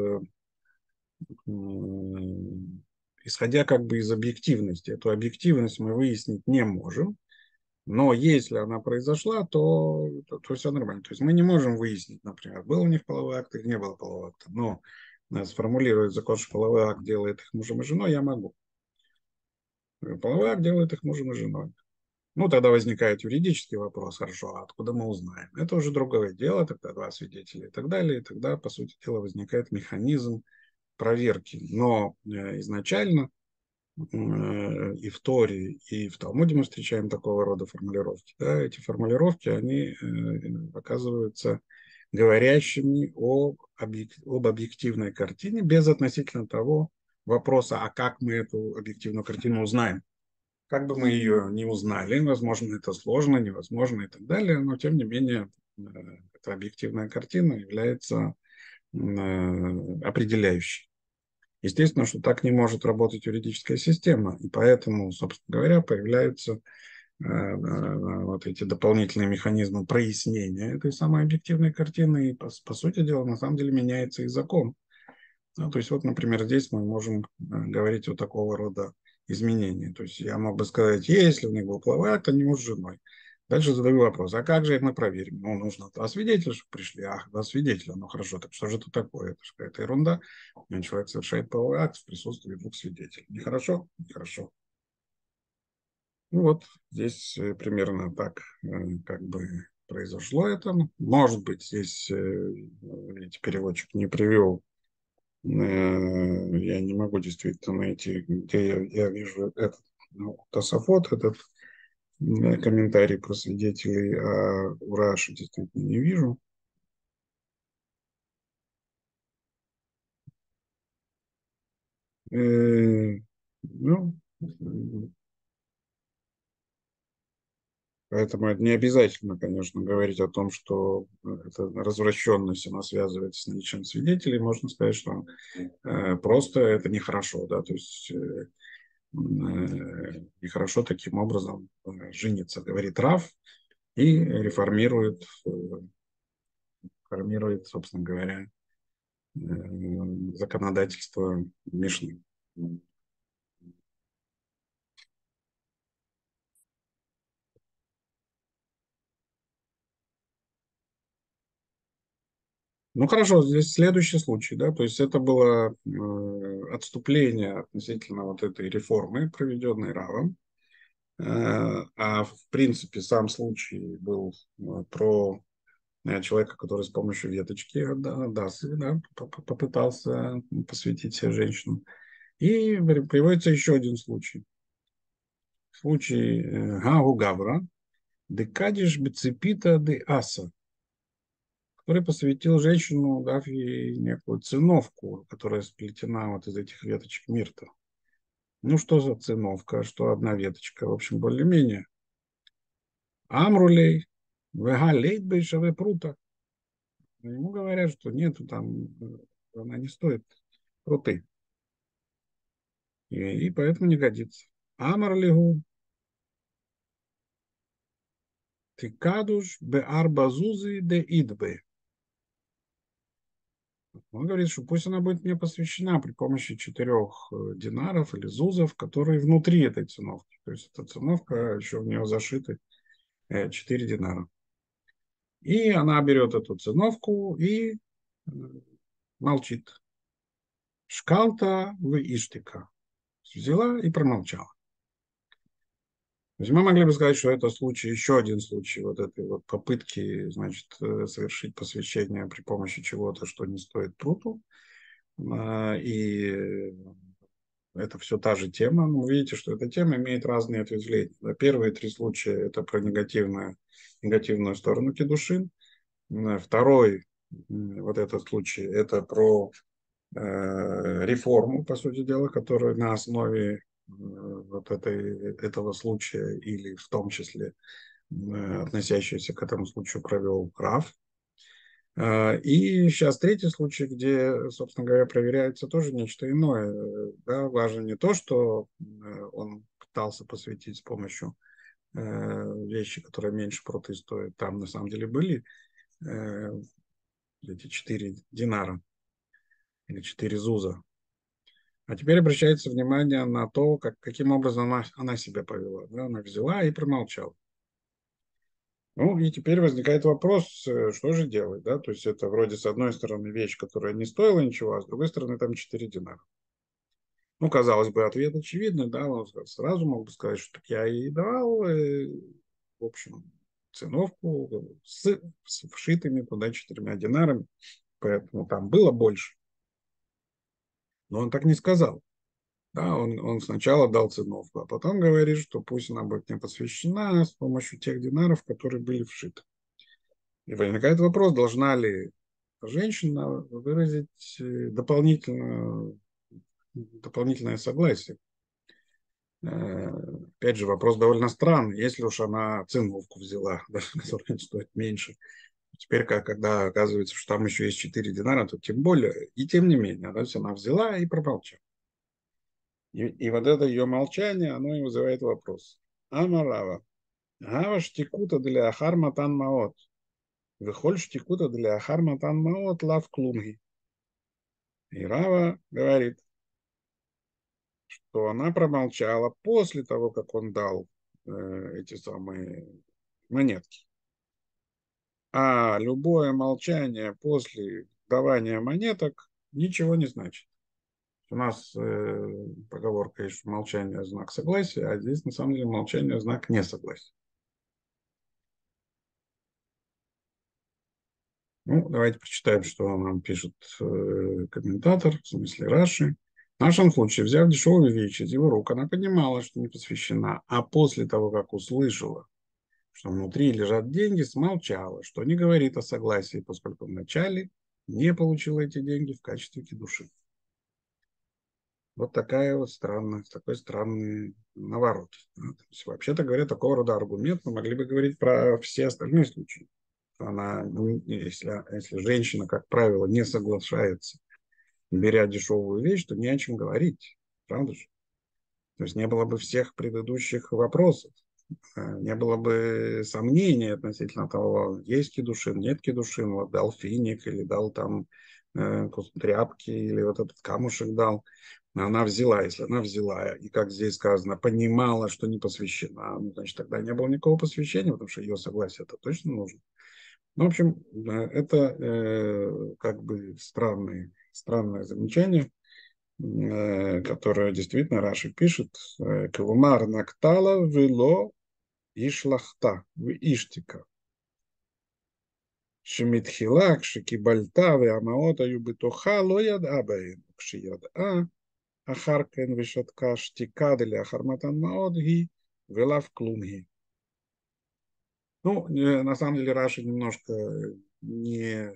исходя как бы из объективности. Эту объективность мы выяснить не можем, но если она произошла, то все нормально. То есть мы не можем выяснить, например, был у них половой акт или не было полового акта. Но сформулировать закон, что половой акт делает их мужем и женой, я могу. Половой акт делает их мужем и женой. Ну, тогда возникает юридический вопрос, хорошо, а откуда мы узнаем? Это уже другое дело, тогда два свидетеля и так далее. И тогда, по сути дела, возникает механизм проверки. Но изначально и в Торе, и в Талмуде мы встречаем такого рода формулировки. Да, эти формулировки, они оказываются говорящими об объективной картине без относительно того вопроса, а как мы эту объективную картину узнаем. Как бы мы ее не узнали, возможно, это сложно, невозможно и так далее, но тем не менее эта объективная картина является определяющей. Естественно, что так не может работать юридическая система, и поэтому, собственно говоря, появляются вот эти дополнительные механизмы прояснения этой самой объективной картины, и, по сути дела, на самом деле меняется и закон. Ну, то есть, вот, например, здесь мы можем говорить о такого рода изменении. То есть, я мог бы сказать, если у них был половой акт, они муж с женой. Дальше задаю вопрос, а как же мы проверим? Ну, нужно два свидетеля, чтобы пришли. Ах, два свидетеля, ну хорошо, так что же это такое? Это же какая-то ерунда. Человек совершает половой акт в присутствии двух свидетелей. Нехорошо? Нехорошо. Ну вот, здесь примерно так как бы произошло это. Может быть, здесь, видите, переводчик не привел, я не могу действительно найти, где я вижу этот Тософот, этот комментарий про свидетелей, а у Раши действительно не вижу. Ну, поэтому это не обязательно, конечно, говорить о том, что эта развращенность, она связывается с наличием свидетелей. Можно сказать, что просто это нехорошо, да, то есть нехорошо таким образом жениться, говорит Рав, и формирует, собственно говоря, законодательства Мишны. Ну хорошо, здесь следующий случай, да, то есть это было отступление относительно вот этой реформы, проведенной Равом, а в принципе сам случай был про человека, который с помощью веточки Адасы, да, попытался посвятить себе женщину. И приводится еще один случай. Случай Гагу Гавра, де Кадиш Бецепита де Аса, который посвятил женщину, дав ей некую циновку, которая сплетена вот из этих веточек мирта. Ну, что за циновка, что одна веточка, в общем, более-менее. Амрулей, вега лейт бейшаве прута. Ему говорят, что нету там, она не стоит пруты. И поэтому не годится. Амарлигу, тикадуш, бе арбазузы, де идбе. Он говорит, что пусть она будет мне посвящена при помощи 4 динаров или зузов, которые внутри этой циновки. То есть эта циновка, еще в нее зашиты 4 динара. И она берет эту циновку и молчит. Шкалта в иштика. Взяла и промолчала. То есть мы могли бы сказать, что это случай, еще один случай вот этой вот попытки, значит, совершить посвящение при помощи чего-то, что не стоит пруту. И это все та же тема. Но вы видите, что эта тема имеет разные ответвления. Первые 3 случая – это про негативную сторону кидушин. Второй, вот этот случай, это про реформу, по сути дела, которую на основе вот этого случая или в том числе относящийся к этому случаю провел Рав. И сейчас третий случай, где, собственно говоря, проверяется тоже нечто иное. Да, важно не то, что он пытался посвятить с помощью вещи, которые меньше пруты стоят. Там на самом деле были эти 4 динара или 4 зуза. А теперь обращается внимание на то, каким образом она себя повела. Да, она взяла и промолчала. Ну, и теперь возникает вопрос, что же делать, да, то есть это вроде с одной стороны вещь, которая не стоила ничего, а с другой стороны там 4 динара. Ну, казалось бы, ответ очевидный, да, он сразу мог бы сказать, что так я и давал, в общем, циновку с вшитыми туда 4 динарами, поэтому там было больше. Но он так не сказал. Да, он сначала дал циновку, а потом говорит, что пусть она будет мне посвящена с помощью тех динаров, которые были вшиты. И возникает вопрос, должна ли женщина выразить дополнительное согласие. Опять же, вопрос довольно странный. Если уж она циновку взяла, да, которая стоит меньше, теперь, когда оказывается, что там еще есть 4 динара, то тем более, и тем не менее, то есть она взяла и промолчала. И вот это ее молчание, оно и вызывает вопрос. Амарава. Гава штикута для ахар матан маот. Вехоль штикута для ахар матан маот лав клумги. И Рава говорит, что она промолчала после того, как он дал эти самые монетки. А любое молчание после давания монеток ничего не значит. У нас поговорка есть, что молчание – знак согласия, а здесь на самом деле молчание – знак несогласия. Ну, давайте прочитаем, что нам пишет комментатор, в смысле Раши. В нашем случае, взяв дешевую вещь из его рук, она понимала, что не посвящена, а после того, как услышала, что внутри лежат деньги, смолчала, что не говорит о согласии, поскольку вначале не получила эти деньги в качестве кидуши. Вот такой странный наворот. Вообще-то говоря, такого рода аргумент мы могли бы говорить про все остальные случаи. Она, если женщина, как правило, не соглашается, беря дешевую вещь, то не о чем говорить. Правда же? То есть не было бы всех предыдущих вопросов. Не было бы сомнений относительно того, есть кидушин, нет кидушин, вот дал финик или дал там тряпки или вот этот камушек дал. Она взяла, если она взяла, и как здесь сказано, понимала, что не посвящена, ну, значит, тогда не было никакого посвящения, потому что ее согласие это точно нужно. Ну, в общем, это как бы странное замечание, которое действительно Раши пишет. Калумар нактала вело ишлахта в иштика. שמתחילה כשקיבלתה והמעות היו בתוכה לא ידעה בהן. כשידעה אחר כן ושתקה שתיקה דלאחר מתן מעות היא ולאו כלום היא. Ну, на самом деле Раша немножко не,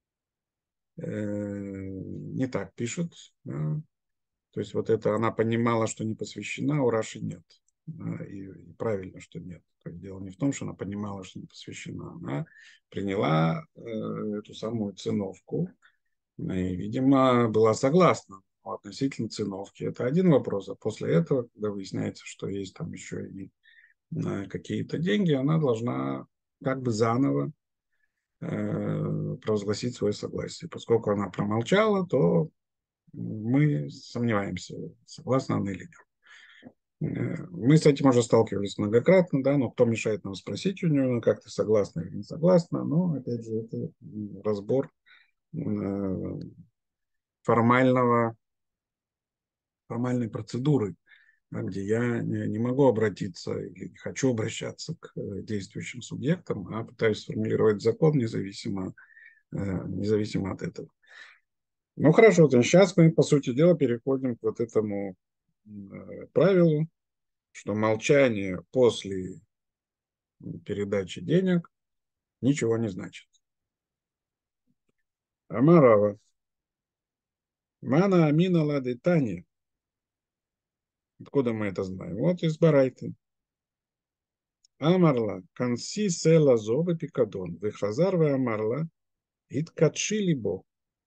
не так пишет. Да. То есть вот это она понимала, что не посвящена, у Раши нет. Да, и правильно, что нет. То есть дело не в том, что она понимала, что не посвящена. Она приняла эту самую циновку и, видимо, была согласна. Но относительно циновки это один вопрос. А после этого, когда выясняется, что есть там еще и какие-то деньги, она должна как бы заново провозгласить свое согласие. Поскольку она промолчала, то мы сомневаемся, согласна она или нет. Мы с этим уже сталкивались многократно, да, но кто мешает нам спросить у нее, как ты согласна или не согласна, но, опять же, это разбор формального, формальной процедуры, да, где я не могу обратиться или не хочу обращаться к действующим субъектам, а пытаюсь сформулировать закон независимо от этого. Ну хорошо, то сейчас мы, по сути дела, переходим к вот этому правилу, что молчание после передачи денег ничего не значит. Амарава. Мана амина ладитани. Откуда мы это знаем? Вот из Барайты. Амарла. Канси села зобы пикадон. Вехазар ве амарла. Иткачи либо.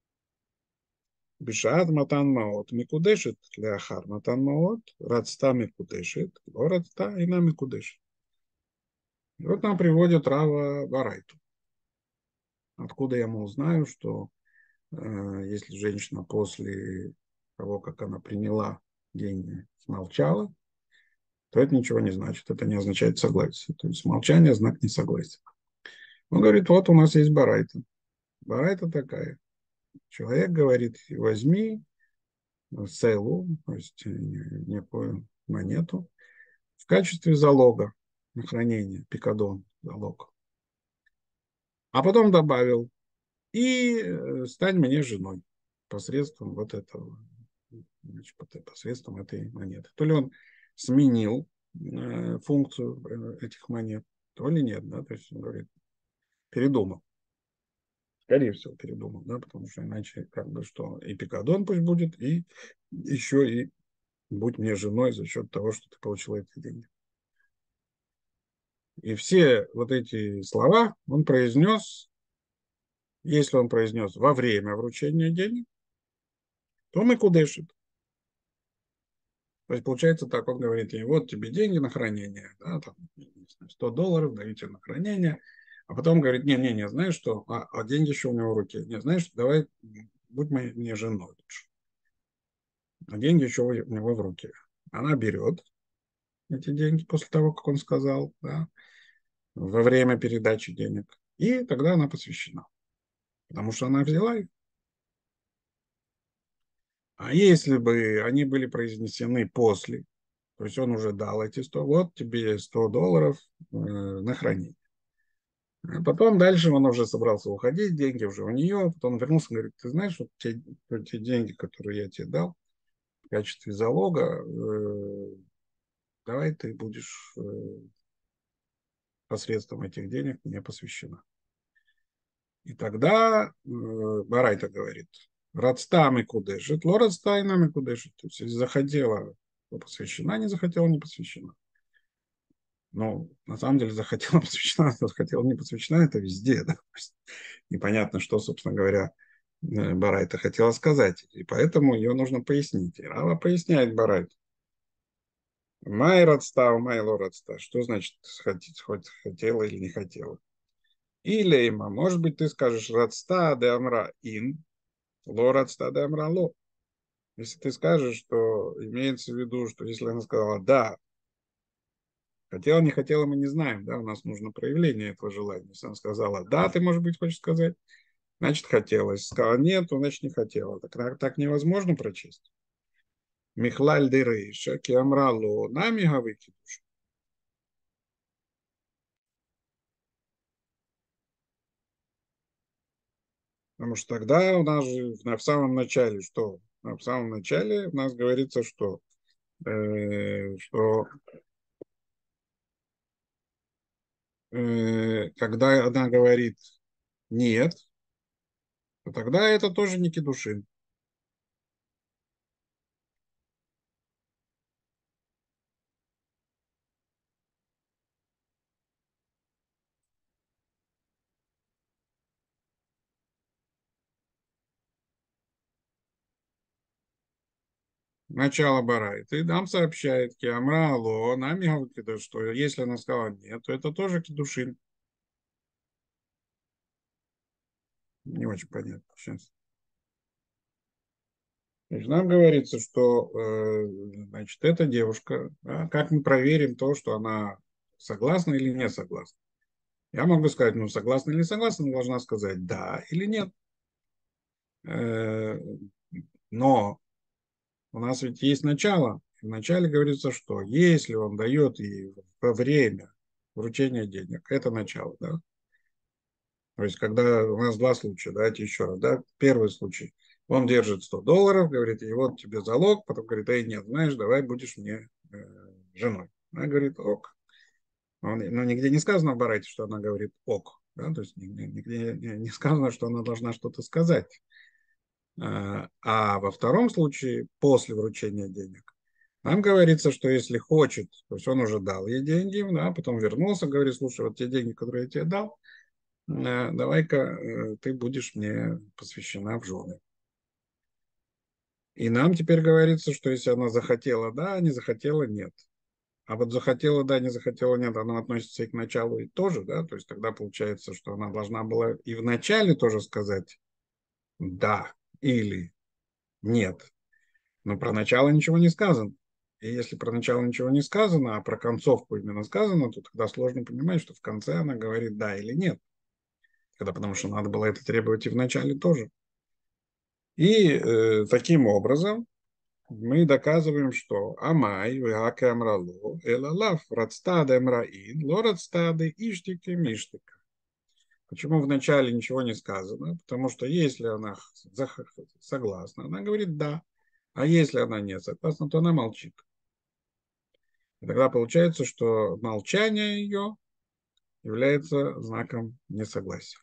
Бишат матан маот. Микудешет ляхар матан маот. Радста микудешет. Ло радста ина микудешет. И вот нам приводит Рава Барайту. Откуда я, мол, знаю, что если женщина после того, как она приняла деньги, смолчала, то это ничего не значит. Это не означает согласие. То есть молчание – знак несогласия. Он говорит, вот у нас есть барайта. Барайта такая. Человек говорит, возьми селу, то есть некую монету, в качестве залога на хранение, пикадон, залог. А потом добавил, и стань мне женой посредством вот этого, значит, посредством этой монеты. То ли он сменил функцию этих монет, то ли нет, да, то есть он говорит, передумал. Скорее всего, передумал, да, потому что иначе как бы что и пикадон пусть будет, и еще и будь мне женой за счет того, что ты получил эти деньги. И все вот эти слова он произнес, если он произнес во время вручения денег, то мы кудешит. То есть получается так, он говорит ей, вот тебе деньги на хранение, да, там, $100 даю тебе на хранение, а потом говорит, не, знаешь что, а деньги еще у него в руке, не, знаешь, давай, будь мне женой лучше. А деньги еще у него в руке. Она берет эти деньги после того, как он сказал, да, во время передачи денег, и тогда она посвящена, потому что она взяла их. А если бы они были произнесены после, то есть он уже дал эти 100, вот тебе $100 на хранение. А потом дальше он уже собрался уходить, деньги уже у нее, потом он вернулся и говорит, ты знаешь, вот те деньги, которые я тебе дал в качестве залога, давай ты будешь посредством этих денег мне посвящена. И тогда Барайта говорит, радстам и кудешит, ло радстайнам и кудешит. То есть, если захотела, то посвящена, не захотела, не посвящена. Но на самом деле захотела посвящена, захотела не посвящена, это везде. Да? Непонятно, что, собственно говоря, Барайта хотела сказать. И поэтому ее нужно пояснить. И Рава поясняет Барайту. Май радста, май ло радста. Что значит хоть хотела или не хотела? Или, может быть, ты скажешь радста де амра ин, Лорад стада амрало. Если ты скажешь, что имеется в виду, что если она сказала «да», хотела, не хотела, мы не знаем, да, у нас нужно проявление этого желания. Если она сказала «да», ты, может быть, хочешь сказать, значит, хотела. Если сказала «нет», то, значит, не хотела. Так невозможно прочесть. Михлаль дырейша, киамрало, нами гавыки. Потому что тогда у нас же в самом начале что? В самом начале у нас говорится, что когда она говорит нет, то тогда это тоже не кидушин. Начало барайт. И нам сообщает Киамра, алло, нами говорит, что если она сказала нет, то это тоже кидушин. Не очень понятно сейчас. Значит, нам говорится, что значит, эта девушка, да, как мы проверим то, что она согласна или не согласна. Я могу сказать, ну, согласна или не согласна, она должна сказать да или нет. Э, Но у нас ведь есть начало. В начале говорится, что если он дает ей во время вручения денег, это начало, да. То есть, когда у нас два случая, давайте еще раз, да. Первый случай, он держит $100, говорит, и вот тебе залог, потом говорит, эй, нет, знаешь, давай будешь мне женой. Она говорит, ок. Но нигде не сказано в Барайте, что она говорит ок. Да? То есть нигде не сказано, что она должна что-то сказать. А во втором случае, после вручения денег, нам говорится, что если хочет, то есть он уже дал ей деньги, да, потом вернулся, говорит, слушай, вот те деньги, которые я тебе дал, давай-ка ты будешь мне посвящена в жены. И нам теперь говорится, что если она захотела, да, не захотела, нет. А вот захотела, да, не захотела, нет, она относится и к началу и тоже, да, то есть тогда получается, что она должна была и в начале тоже сказать да или нет. Но про начало ничего не сказано. И если про начало ничего не сказано, а про концовку именно сказано, то тогда сложно понимать, что в конце она говорит да или нет. Когда, потому что надо было это требовать и в начале тоже. И таким образом мы доказываем, что Амай, Вегаке Амрало, Элалав, Радстаде Мраин, Лорадстаде Иштики Миштика. Почему вначале ничего не сказано? Потому что если она согласна, она говорит да. А если она не согласна, то она молчит. И тогда получается, что молчание ее является знаком несогласия.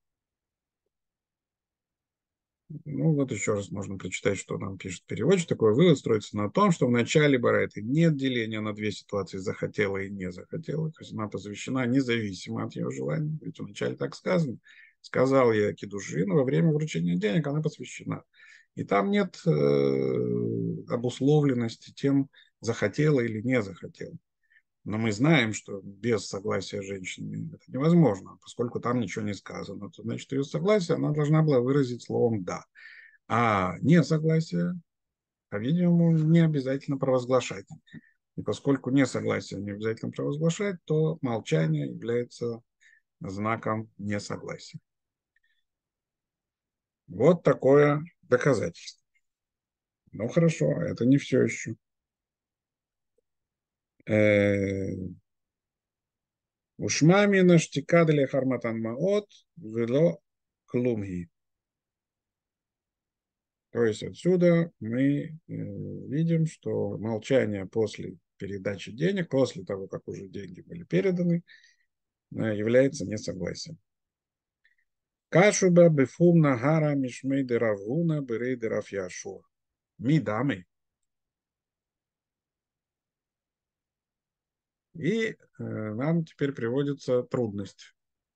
Ну, вот еще раз можно прочитать, что нам пишет переводчик. Такой вывод строится на том, что в начале барайты нет деления на две ситуации, захотела и не захотела. То есть она посвящена независимо от ее желания. Ведь вначале так сказано. Сказал я кидушин, во время вручения денег она посвящена. И там нет обусловленности тем, захотела или не захотела. Но мы знаем, что без согласия женщины это невозможно, поскольку там ничего не сказано. То, значит, ее согласие она должна была выразить словом «да». А несогласие, по-видимому, не обязательно провозглашать. И поскольку несогласие не обязательно провозглашать, то молчание является знаком несогласия. Вот такое доказательство. Ну хорошо, это не все еще. Ушмамина штикадали харматан маот вело клумги. То есть отсюда мы видим, что молчание после передачи денег, после того, как уже деньги были переданы, является несогласием. Кашуба бифум нагара мишмей деравгуна берей дерав яшуа. Мидамы. И нам теперь приводится трудность.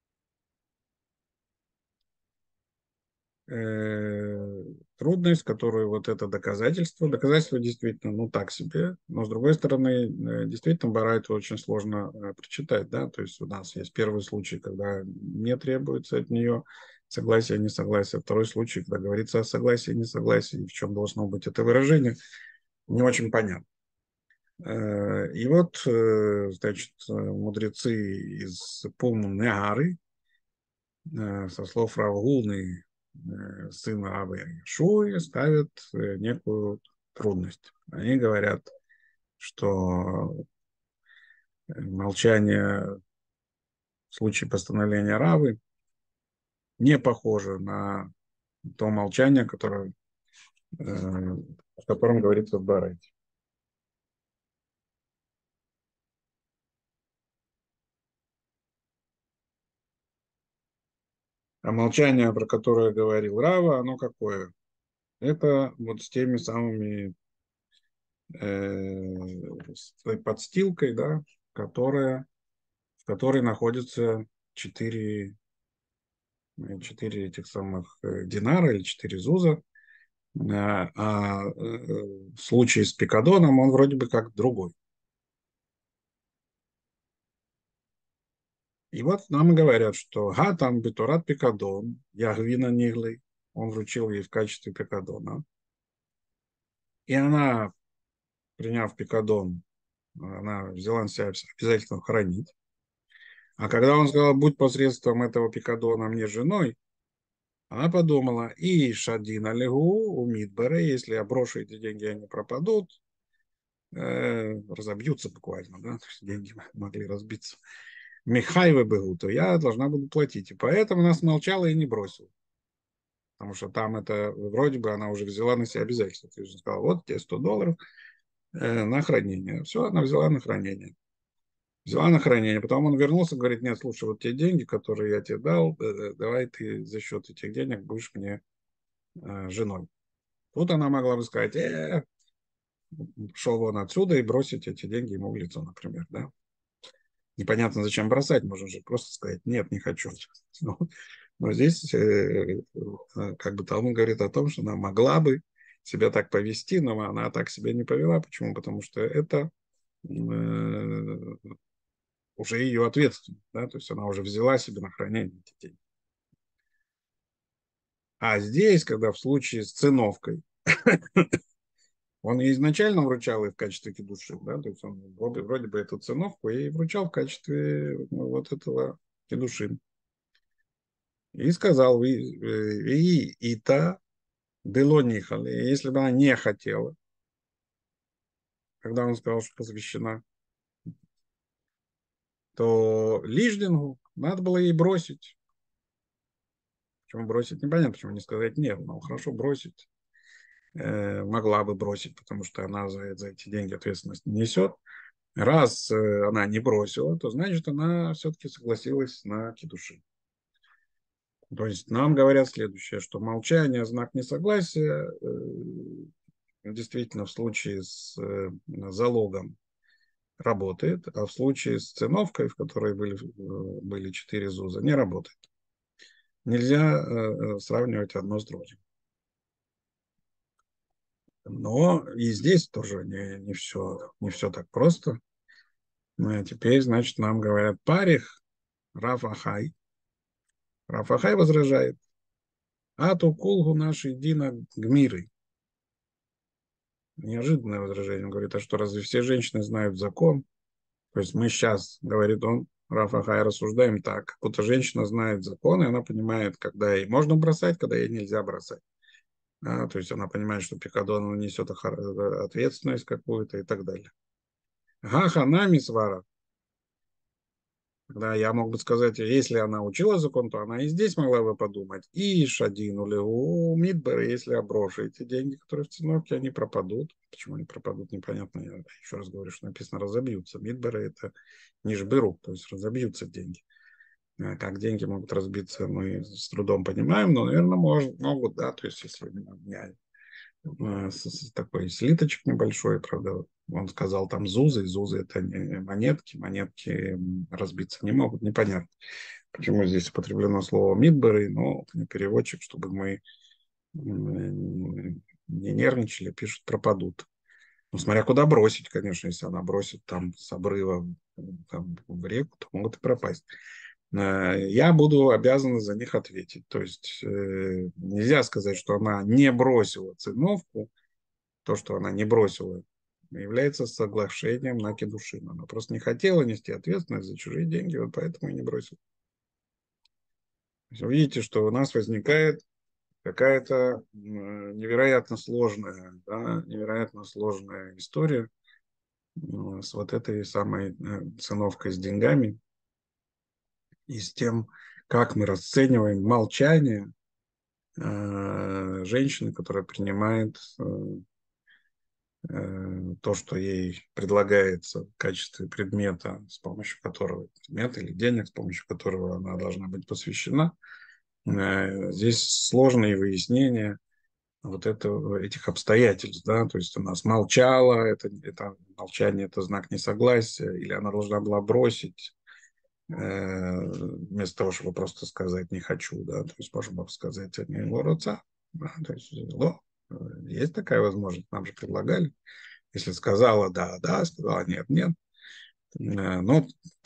Трудность, которую вот это доказательство действительно, ну, так себе, но, с другой стороны, действительно, Барайту очень сложно прочитать, да, то есть у нас есть первый случай, когда не требуется от нее согласие, несогласие. Второй случай, когда говорится о согласии, несогласии, и в чем должно быть это выражение, не очень понятно. И вот, значит, мудрецы из Пулму-Неары, со слов Равгуны, сына Рава Иешуи, ставят некую трудность. Они говорят, что молчание в случае постановления Равы не похоже на то молчание, которое, о котором говорится в Барайте. А молчание, про которое говорил Рава, оно какое? Это вот с теми самыми с той подстилкой, да, в которой находятся четыре этих самых динара или 4 зуза. В случае с Пикадоном он вроде бы как другой. И вот нам говорят, что там битурат Пикадон, Ягвина Ниглей, он вручил ей в качестве Пикадона. И она, приняв Пикадон, она взяла на себя обязательно хранить. А когда он сказал, будь посредством этого Пикадона мне женой, она подумала, и Шадина Легу, у Мидбара, если я брошу эти деньги, они пропадут, разобьются буквально, да, то есть деньги могли разбиться. Михаева бегу, то я должна буду платить. И поэтому она смолчала и не бросила. Потому что там это, вроде бы, она уже взяла на себя обязательства. Ты же сказала, вот тебе $100 на хранение. Все, она взяла на хранение. Взяла на хранение. Потом он вернулся, говорит, нет, слушай, вот те деньги, которые я тебе дал, давай ты за счет этих денег будешь мне женой. Тут она могла бы сказать, шел вон отсюда и бросить эти деньги ему в лицо, например, да. Непонятно, зачем бросать, можно же просто сказать, нет, не хочу. Но здесь как бы Талмуд говорит о том, что она могла бы себя так повести, но она так себя не повела. Почему? Потому что это уже ее ответственность, да, то есть она уже взяла себе на хранение эти деньги. А здесь, когда в случае с циновкой, он ей изначально вручал и в качестве кидуши, да, то есть он вроде бы эту циновку и вручал в качестве вот этого кидуши. И сказал, и та делонихали, если бы она не хотела, когда он сказал, что посвящена, то лиждингу надо было ей бросить. Почему бросить? Непонятно, почему не сказать нет, но хорошо бросить. Могла бы бросить, потому что она за эти деньги ответственность не несет. Раз она не бросила, то значит она все-таки согласилась на кидуши. То есть нам говорят следующее, что молчание – знак несогласия. Действительно, в случае с залогом работает, а в случае с циновкой, в которой были 4 зуза, не работает. Нельзя сравнивать одно с другим. Но и здесь тоже не все так просто. Теперь, значит, нам говорят парих, Рав Ахай. Рав Ахай возражает. Ату кулгу наши дина гмиры. Неожиданное возражение. Он говорит, а что, разве все женщины знают закон? То есть мы сейчас, говорит он, Рав Ахай, рассуждаем так, как будто женщина знает закон, и она понимает, когда ей можно бросать, когда ей нельзя бросать. То есть она понимает, что пикадон несет ответственность какую-то и так далее. Гаха нами свара. Да, я мог бы сказать, если она учила закон, то она и здесь могла бы подумать. И Шадину ли у Мидбера, если я брошу эти деньги, которые в циновке, они пропадут. Почему они пропадут, непонятно. Я еще раз говорю, что написано разобьются. Мидбера это не жберу, то есть разобьются деньги. Как деньги могут разбиться, мы с трудом понимаем, но, наверное, могут, да, то есть если у меня такой слиточек небольшой, правда, он сказал там зузы это не монетки, монетки разбиться не могут, непонятно, почему здесь употреблено слово мидберы, но переводчик, чтобы мы не нервничали, пишут пропадут. Ну, смотря куда бросить, конечно, если она бросит там с обрыва там, в реку, то могут и пропасть. я буду обязан за них ответить. То есть нельзя сказать, что она не бросила циновку. То, что она не бросила, является соглашением на кидушин. Она просто не хотела нести ответственность за чужие деньги, вот поэтому и не бросила. Вы видите, что у нас возникает какая-то невероятно сложная, да, невероятно сложная история с вот этой самой циновкой с деньгами и с тем, как мы расцениваем молчание женщины, которая принимает то, что ей предлагается в качестве предмета, с помощью которого, предмета или денег, с помощью которого она должна быть посвящена. Здесь сложные выяснения этих обстоятельств, да, то есть она смолчала, это молчание, это знак несогласия, или она должна была бросить, вместо того, чтобы просто сказать «не хочу», да, то есть можно было сказать «не его отца», да, то есть, есть такая возможность, нам же предлагали. Если сказала «да», да, сказала «нет», нет. Но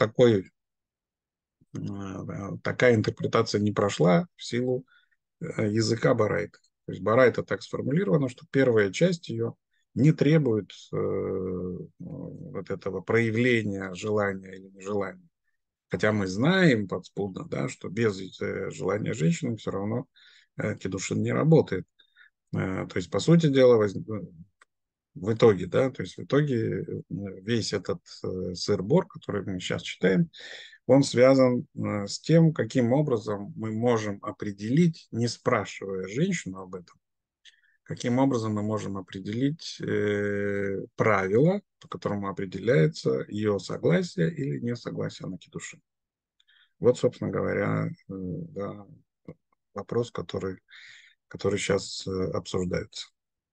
такая интерпретация не прошла в силу языка Барайта. То есть Барайта так сформулировано, что первая часть ее не требует вот этого проявления желания или нежелания. Хотя мы знаем подспудно, да, что без желания женщины все равно кидушин не работает. То есть, по сути дела, в итоге, да, то есть в итоге весь этот сыр-бор, который мы сейчас читаем, он связан с тем, каким образом мы можем определить, не спрашивая женщину об этом, каким образом мы можем определить правила, по которому определяется ее согласие или несогласие на кидушин. Вот, собственно говоря, да, вопрос, который сейчас обсуждается.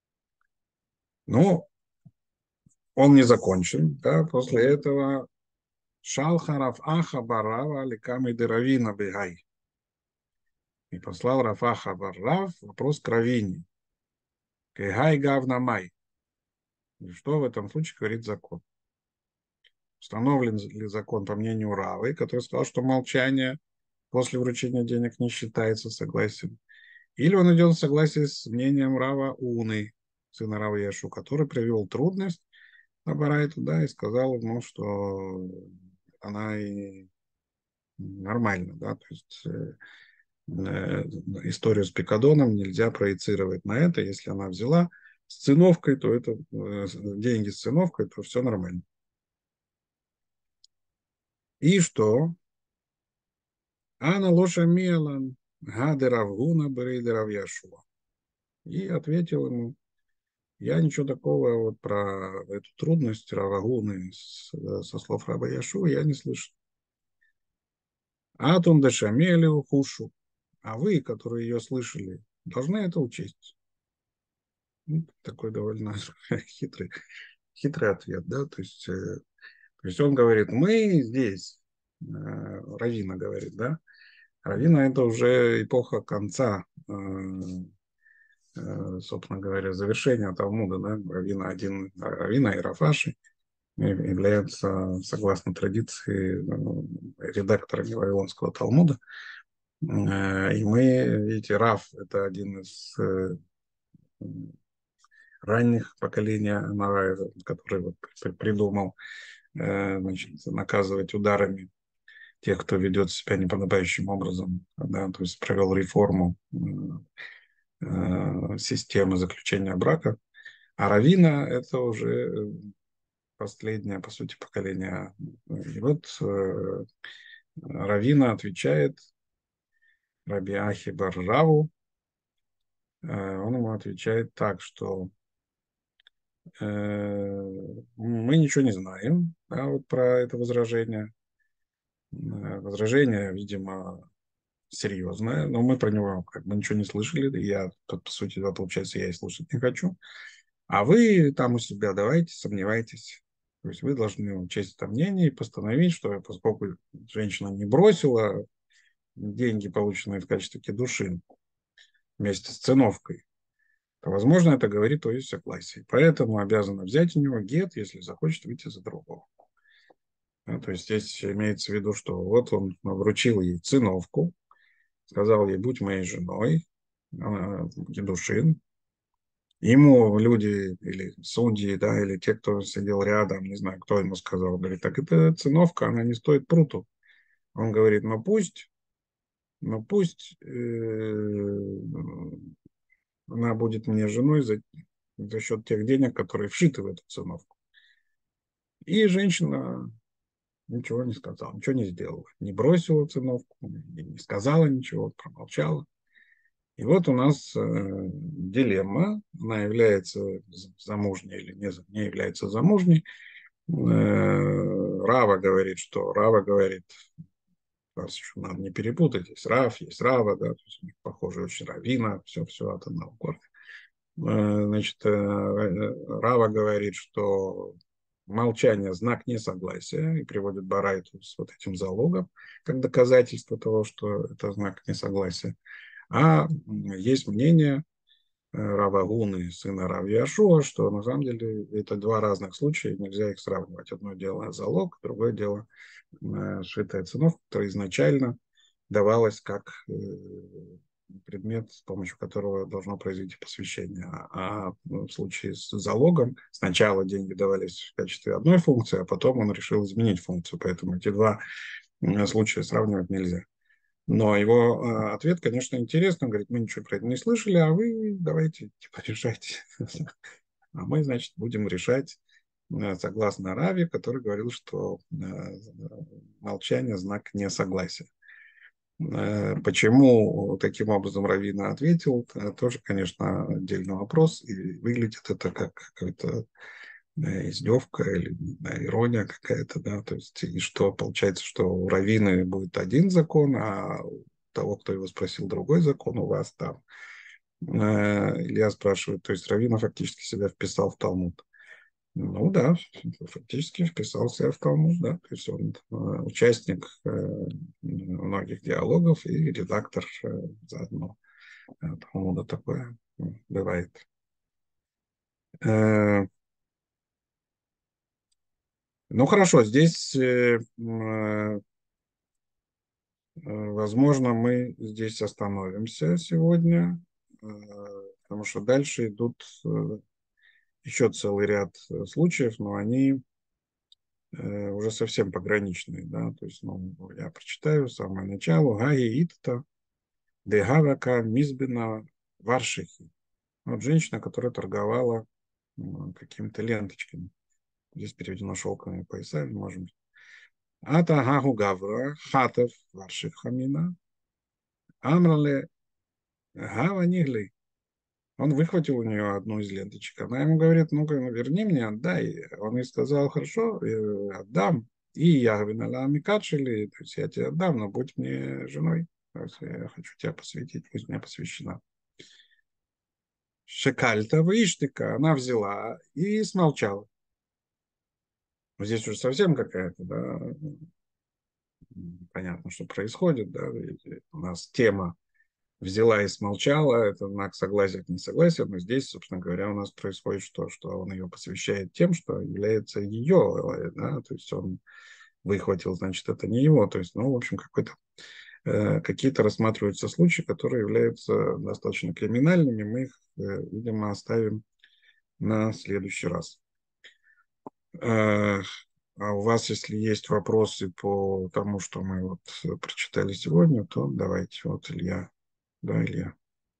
Ну, он не закончен. Да, после этого Шалхарав Аха Барава Ликами Деравина Бегай. И послал Рафаха Барав вопрос к Равине. Кегай Гавна Май. И что в этом случае говорит закон? Установлен ли закон по мнению Равы, который сказал, что молчание после вручения денег не считается согласием? Или он идет в согласие с мнением Рава Уны, сына Рава Яшу, который привел трудность на Барайту, да, и сказал ему, что она и нормально, да, то есть историю с Пикадоном нельзя проецировать на это. Если она взяла с циновкой, то это деньги с циновкой, то все нормально. И что? Ана лоша мелан гадеравгуна брейдерав Яшуа. И ответил ему, я ничего такого вот про эту трудность Равагуны со слов раба Яшуа я не слышал. Атун дешамелю хушу. А вы, которые ее слышали, должны это учесть. Ну, такой довольно хитрый ответ, да, то есть он говорит, мы здесь, Равина говорит, да, Равина это уже эпоха конца, собственно говоря, завершения Талмуда, да, Равина и Рафаши являются, согласно традиции, редакторами Вавилонского Талмуда, и мы, видите, Раф это один из ранних поколений Амараев, который вот придумал значит, наказывать ударами тех, кто ведет себя неподобающим образом, да, то есть провел реформу системы заключения брака. А Равина – это уже последнее, по сути, поколение. И вот Равина отвечает Раби Ахи бар Раву, он ему отвечает так, что мы ничего не знаем, да, вот про это возражение. Возражение, видимо, серьезное, но мы про него как бы ничего не слышали. Я, по сути, да, получается, я и слушать не хочу. А вы там у себя давайте сомневайтесь. То есть вы должны учесть это мнение и постановить, что поскольку женщина не бросила деньги, полученные в качестве кидушин, вместе с циновкой, то, возможно, это говорит о ее согласии. Поэтому обязана взять у него гет, если захочет выйти за другого. То есть здесь имеется в виду, что вот он вручил ей циновку, сказал ей, будь моей женой, она Едушин. Ему люди или судьи, да, или те, кто сидел рядом, не знаю, кто ему сказал, говорит, так это циновка, она не стоит пруту. Он говорит, ну пусть она будет мне женой за счет тех денег, которые вшиты в эту циновку. И женщина ничего не сказала, ничего не сделала. Не бросила циновку, не сказала ничего, промолчала. И вот у нас дилемма. Она является замужней или не является замужней. Рава говорит, нас еще надо не перепутать, есть Рава, да, то есть у них похоже очень равина, все от одного корня. Значит, Рава говорит, что молчание – знак несогласия, и приводит Барайту с вот этим залогом, как доказательство того, что это знак несогласия. А есть мнение Рава Гуны, сына Рава Яшуа, что на самом деле это два разных случая, нельзя их сравнивать. Одно дело залог, другое дело сшитая циновка, которая изначально давалась как предмет, с помощью которого должно произойти посвящение. А в случае с залогом сначала деньги давались в качестве одной функции, а потом он решил изменить функцию. Поэтому эти два случая сравнивать нельзя. Но его ответ, конечно, интересный. Он говорит, мы ничего про это не слышали, а вы давайте типа решайте. А мы, значит, будем решать согласно Раве, который говорил, что молчание – знак несогласия. Почему таким образом Равина ответил, тоже, конечно, отдельный вопрос. И выглядит это как какая-то издевка или ирония какая-то, да, то есть и что получается, что у Равины будет один закон, а у того, кто его спросил, другой закон, у вас там. Илья спрашивает, то есть Равина фактически себя вписал в Талмуд. Ну да, фактически вписал себя в Талмуд, да, то есть он участник многих диалогов и редактор заодно Талмуда такое бывает. Ну хорошо, здесь, возможно, мы здесь остановимся сегодня, потому что дальше идут еще целый ряд случаев, но они уже совсем пограничные, да, то есть, ну, я прочитаю с самого начала. Гаи Итта, Дегавака, Мизбина, Варшихи. Вот женщина, которая торговала какими-то ленточками. Здесь переведено шелковыми поясами, может быть. Ата Гагу Гавра, Хатов, Варших Хамина, Амрале, Гава Нигли. Он выхватил у нее одну из ленточек. Она ему говорит, ну-ка, верни мне, отдай. Он ей сказал, хорошо, отдам. И я винала Микачели, то есть я тебе отдам, но будь мне женой. То есть я хочу тебя посвятить, пусть меня посвящена. Шекальта, выиштика, она взяла и смолчала. Здесь уже совсем какая-то, да, понятно, что происходит, да, у нас тема взяла и смолчала, это знак согласия, не согласия, но здесь, собственно говоря, у нас происходит что? Что он ее посвящает тем, что является ее, да, то есть он выхватил, значит, это не его, то есть, ну, в общем, какие-то рассматриваются случаи, которые являются достаточно криминальными, мы их, видимо, оставим на следующий раз. А у вас, если есть вопросы по тому, что мы вот прочитали сегодня, то давайте, вот Илья. Да, Илья.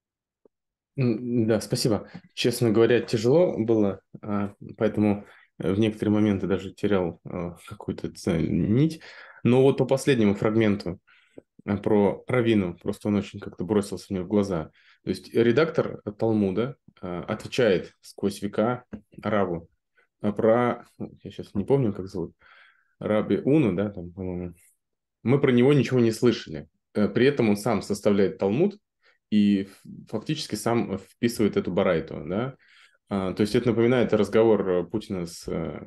Да, спасибо. Честно говоря, тяжело было, поэтому в некоторые моменты даже терял какую-то нить. Но вот по последнему фрагменту про Равину, просто он очень как-то бросился мне в глаза. То есть редактор Талмуда отвечает сквозь века Раву про, я сейчас не помню, как зовут, Раби Уну, да, там, по-моему. Мы про него ничего не слышали. При этом он сам составляет Талмуд и фактически сам вписывает эту барайту, да. То есть это напоминает разговор Путина с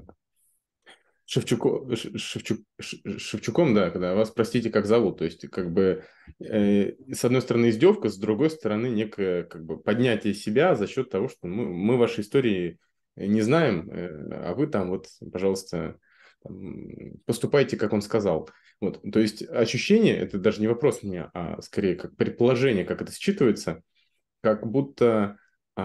Шевчуком, да, когда вас, простите, как зовут. То есть, как бы, с одной стороны, издевка, с другой стороны, некое, как бы, поднятие себя за счет того, что мы вашей истории не знаем, а вы там, вот, пожалуйста, поступайте, как он сказал. Вот. То есть ощущение, это даже не вопрос мне, а скорее как предположение, как это считывается, как будто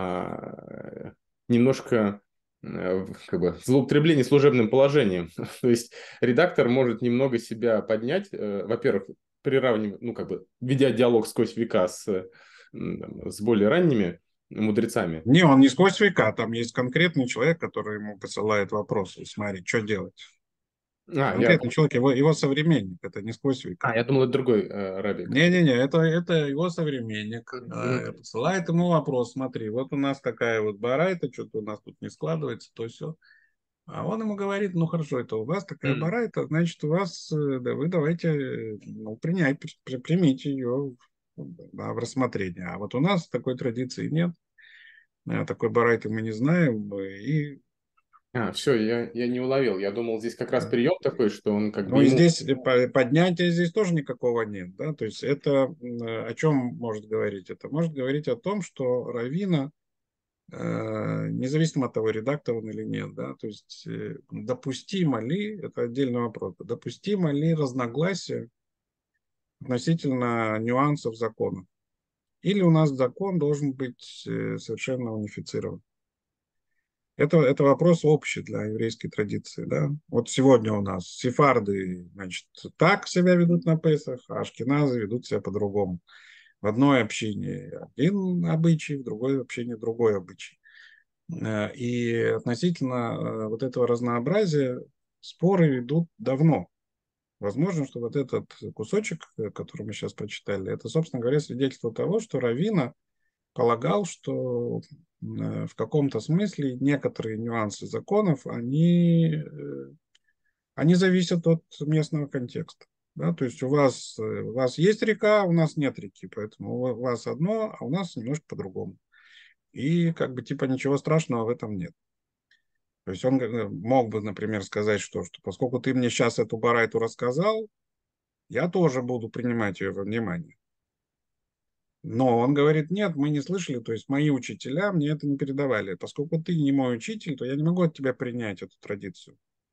немножко как бы злоупотребление служебным положением. То есть редактор может немного себя поднять, во-первых, приравнивая, ну, как бы, ведя диалог сквозь века с более ранними мудрецами. Не, он не сквозь века, там есть конкретный человек, который ему посылает вопросы, смотри, что делать. А, я, Конкретный человек, его современник, это не сквозь века. я думал, это другой Раби, который... Не-не-не, это его современник. Мгм. Посылает ему вопрос, смотри, вот у нас такая вот барайта, что-то у нас тут не складывается, то все. А он ему говорит, ну хорошо, это у вас такая Мгм. барайта, значит, у вас, да вы давайте, ну, примите ее в рассмотрение. А вот у нас такой традиции нет, такой барайты мы не знаем, и Все, я не уловил. Я думал, здесь как раз прием такой, что он как бы ну и ему... здесь поднятия здесь тоже никакого нет, да, то есть это о чем может говорить? Это может говорить о том, что раввина, независимо от того, редактор он или нет, да, то есть допустимо ли, это отдельный вопрос, допустимо ли разногласия относительно нюансов закона? Или у нас закон должен быть совершенно унифицирован? Это вопрос общий для еврейской традиции. Да? Вот сегодня у нас сефарды, значит, так себя ведут на Песах, а ашкеназы ведут себя по-другому. В одной общине один обычай, в другой общине другой обычай. И относительно вот этого разнообразия споры ведут давно. Возможно, что вот этот кусочек, который мы сейчас прочитали, это, собственно говоря, свидетельство того, что Равина полагал, что в каком-то смысле некоторые нюансы законов, они зависят от местного контекста. Да? То есть у вас есть река, а у нас нет реки, поэтому у вас одно, а у нас немножко по-другому. И как бы типа ничего страшного в этом нет. То есть он мог бы, например, сказать, что поскольку ты мне сейчас эту барайту рассказал, я тоже буду принимать ее во внимание. Но он говорит, нет, мы не слышали, то есть мои учителя мне это не передавали. Поскольку ты не мой учитель, то я не могу от тебя принять эту традицию.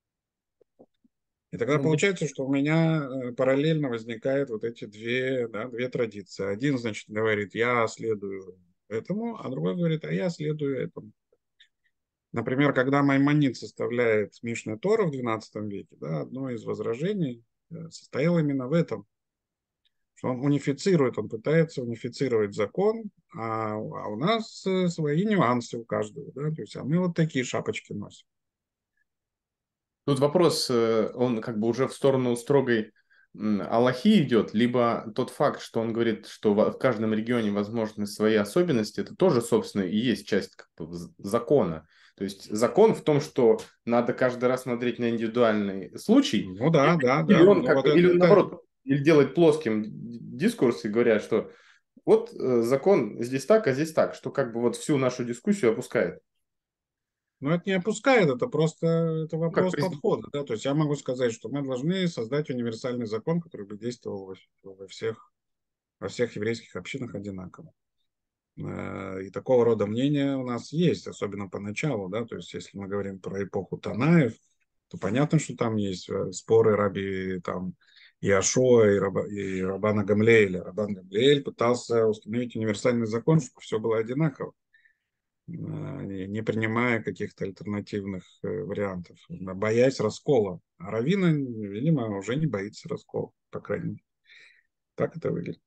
И тогда Ну, получается, что у меня параллельно возникают вот эти две традиции. Один, значит, говорит, я следую этому, а другой говорит, а я следую этому. Например, когда Маймонид составляет Мишне Тора в XII веке, да, одно из возражений состояло именно в этом, что он унифицирует, он пытается унифицировать закон, а у нас свои нюансы у каждого, да, то есть, а мы вот такие шапочки носим. тут вопрос, он как бы уже в сторону строгой алахи идет, либо тот факт, что он говорит, что в каждом регионе возможны свои особенности, это тоже, собственно, и есть часть как бы закона. То есть закон в том, что надо каждый раз смотреть на индивидуальный случай, Ну да, да, или да, он ну как вот бы, или он это, наоборот, или делает плоским дискурс и говорят, что вот закон здесь так, а здесь так, что как бы вот всю нашу дискуссию опускает. ну это не опускает, это просто это Ну, как вопрос президент. подхода, да, то есть я могу сказать, что мы должны создать универсальный закон, который бы действовал во всех еврейских общинах одинаково. И такого рода мнения у нас есть, особенно поначалу, да, то есть если мы говорим про эпоху Танаев, то понятно, что там есть споры раби там Иошуа и Рабана Гамлеэля. Рабан Гамлеэль пытался установить универсальный закон, чтобы все было одинаково, не принимая каких-то альтернативных вариантов, боясь раскола. А Равина, видимо, уже не боится раскола, по крайней мере. Так это выглядит.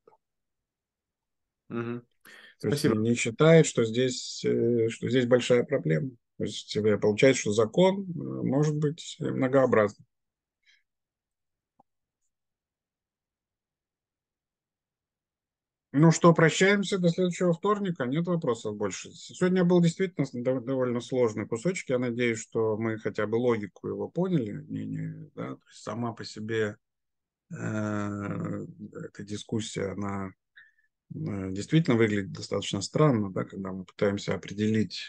Мгм. То есть Спасибо. не считает, что здесь большая проблема. То есть получается, что закон может быть многообразным. Ну что, прощаемся до следующего вторника. Нет вопросов больше. Сегодня был действительно довольно сложный кусочек. Я надеюсь, что мы хотя бы логику его поняли. Да? То есть сама по себе эта дискуссия, она действительно выглядит достаточно странно, да, когда мы пытаемся определить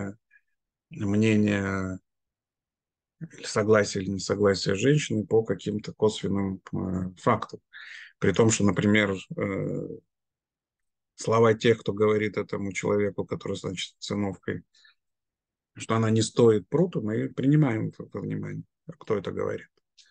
мнение или согласие или несогласие женщины по каким-то косвенным фактам. При том, что, например, слова тех, кто говорит этому человеку, который, значит, сыновкой, что она не стоит прута, мы принимаем это во внимание. кто это говорит.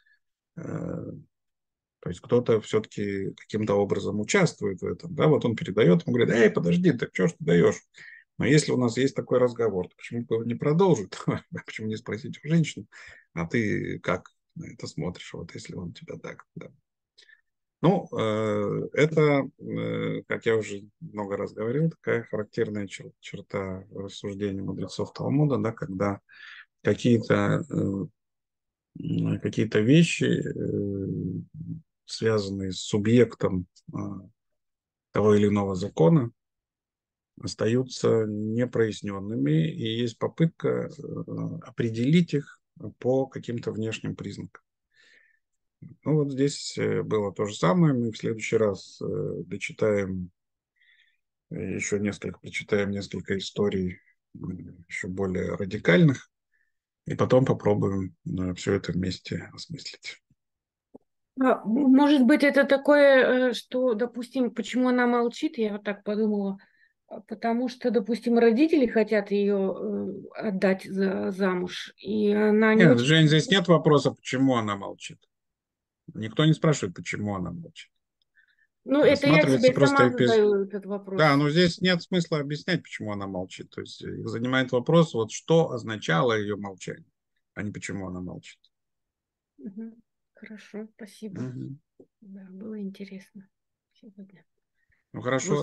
То есть кто-то все-таки каким-то образом участвует в этом. Да? Вот он передает, ему говорит, эй, подожди, ты что ж ты даешь? Но если у нас есть такой разговор, то почему бы не продолжить? Почему не спросить у женщины, а ты как на это смотришь, вот если он тебя так... Да. Ну, это, как я уже много раз говорил, такая характерная черта рассуждений мудрецов Талмуда, да, когда какие-то какие-то вещи, связанные с субъектом того или иного закона, остаются непроясненными, и есть попытка определить их по каким-то внешним признакам. Ну вот здесь было то же самое. Мы в следующий раз дочитаем еще несколько, прочитаем несколько историй еще более радикальных, и потом попробуем все это вместе осмыслить. Может быть, это такое, что, допустим, почему она молчит, я вот так подумала, потому что, допустим, родители хотят ее отдать замуж, и она не Нет, очень... Жень, здесь нет вопроса, почему она молчит. Никто не спрашивает, почему она молчит. Ну, это я Рассматривается себе просто сама задаю этот Да, вопрос. но здесь нет смысла объяснять, почему она молчит. То есть их занимает вопрос, вот что означало ее молчание, а не почему она молчит. Мгм. Хорошо, спасибо. Мгм. Да, было интересно сегодня. Ну хорошо,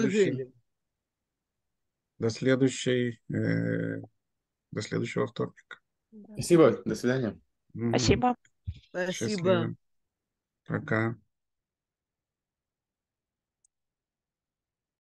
до следующей, до следующего вторника. Да. Спасибо, до свидания. Мгм. Спасибо. Счастливо. Спасибо. Пока.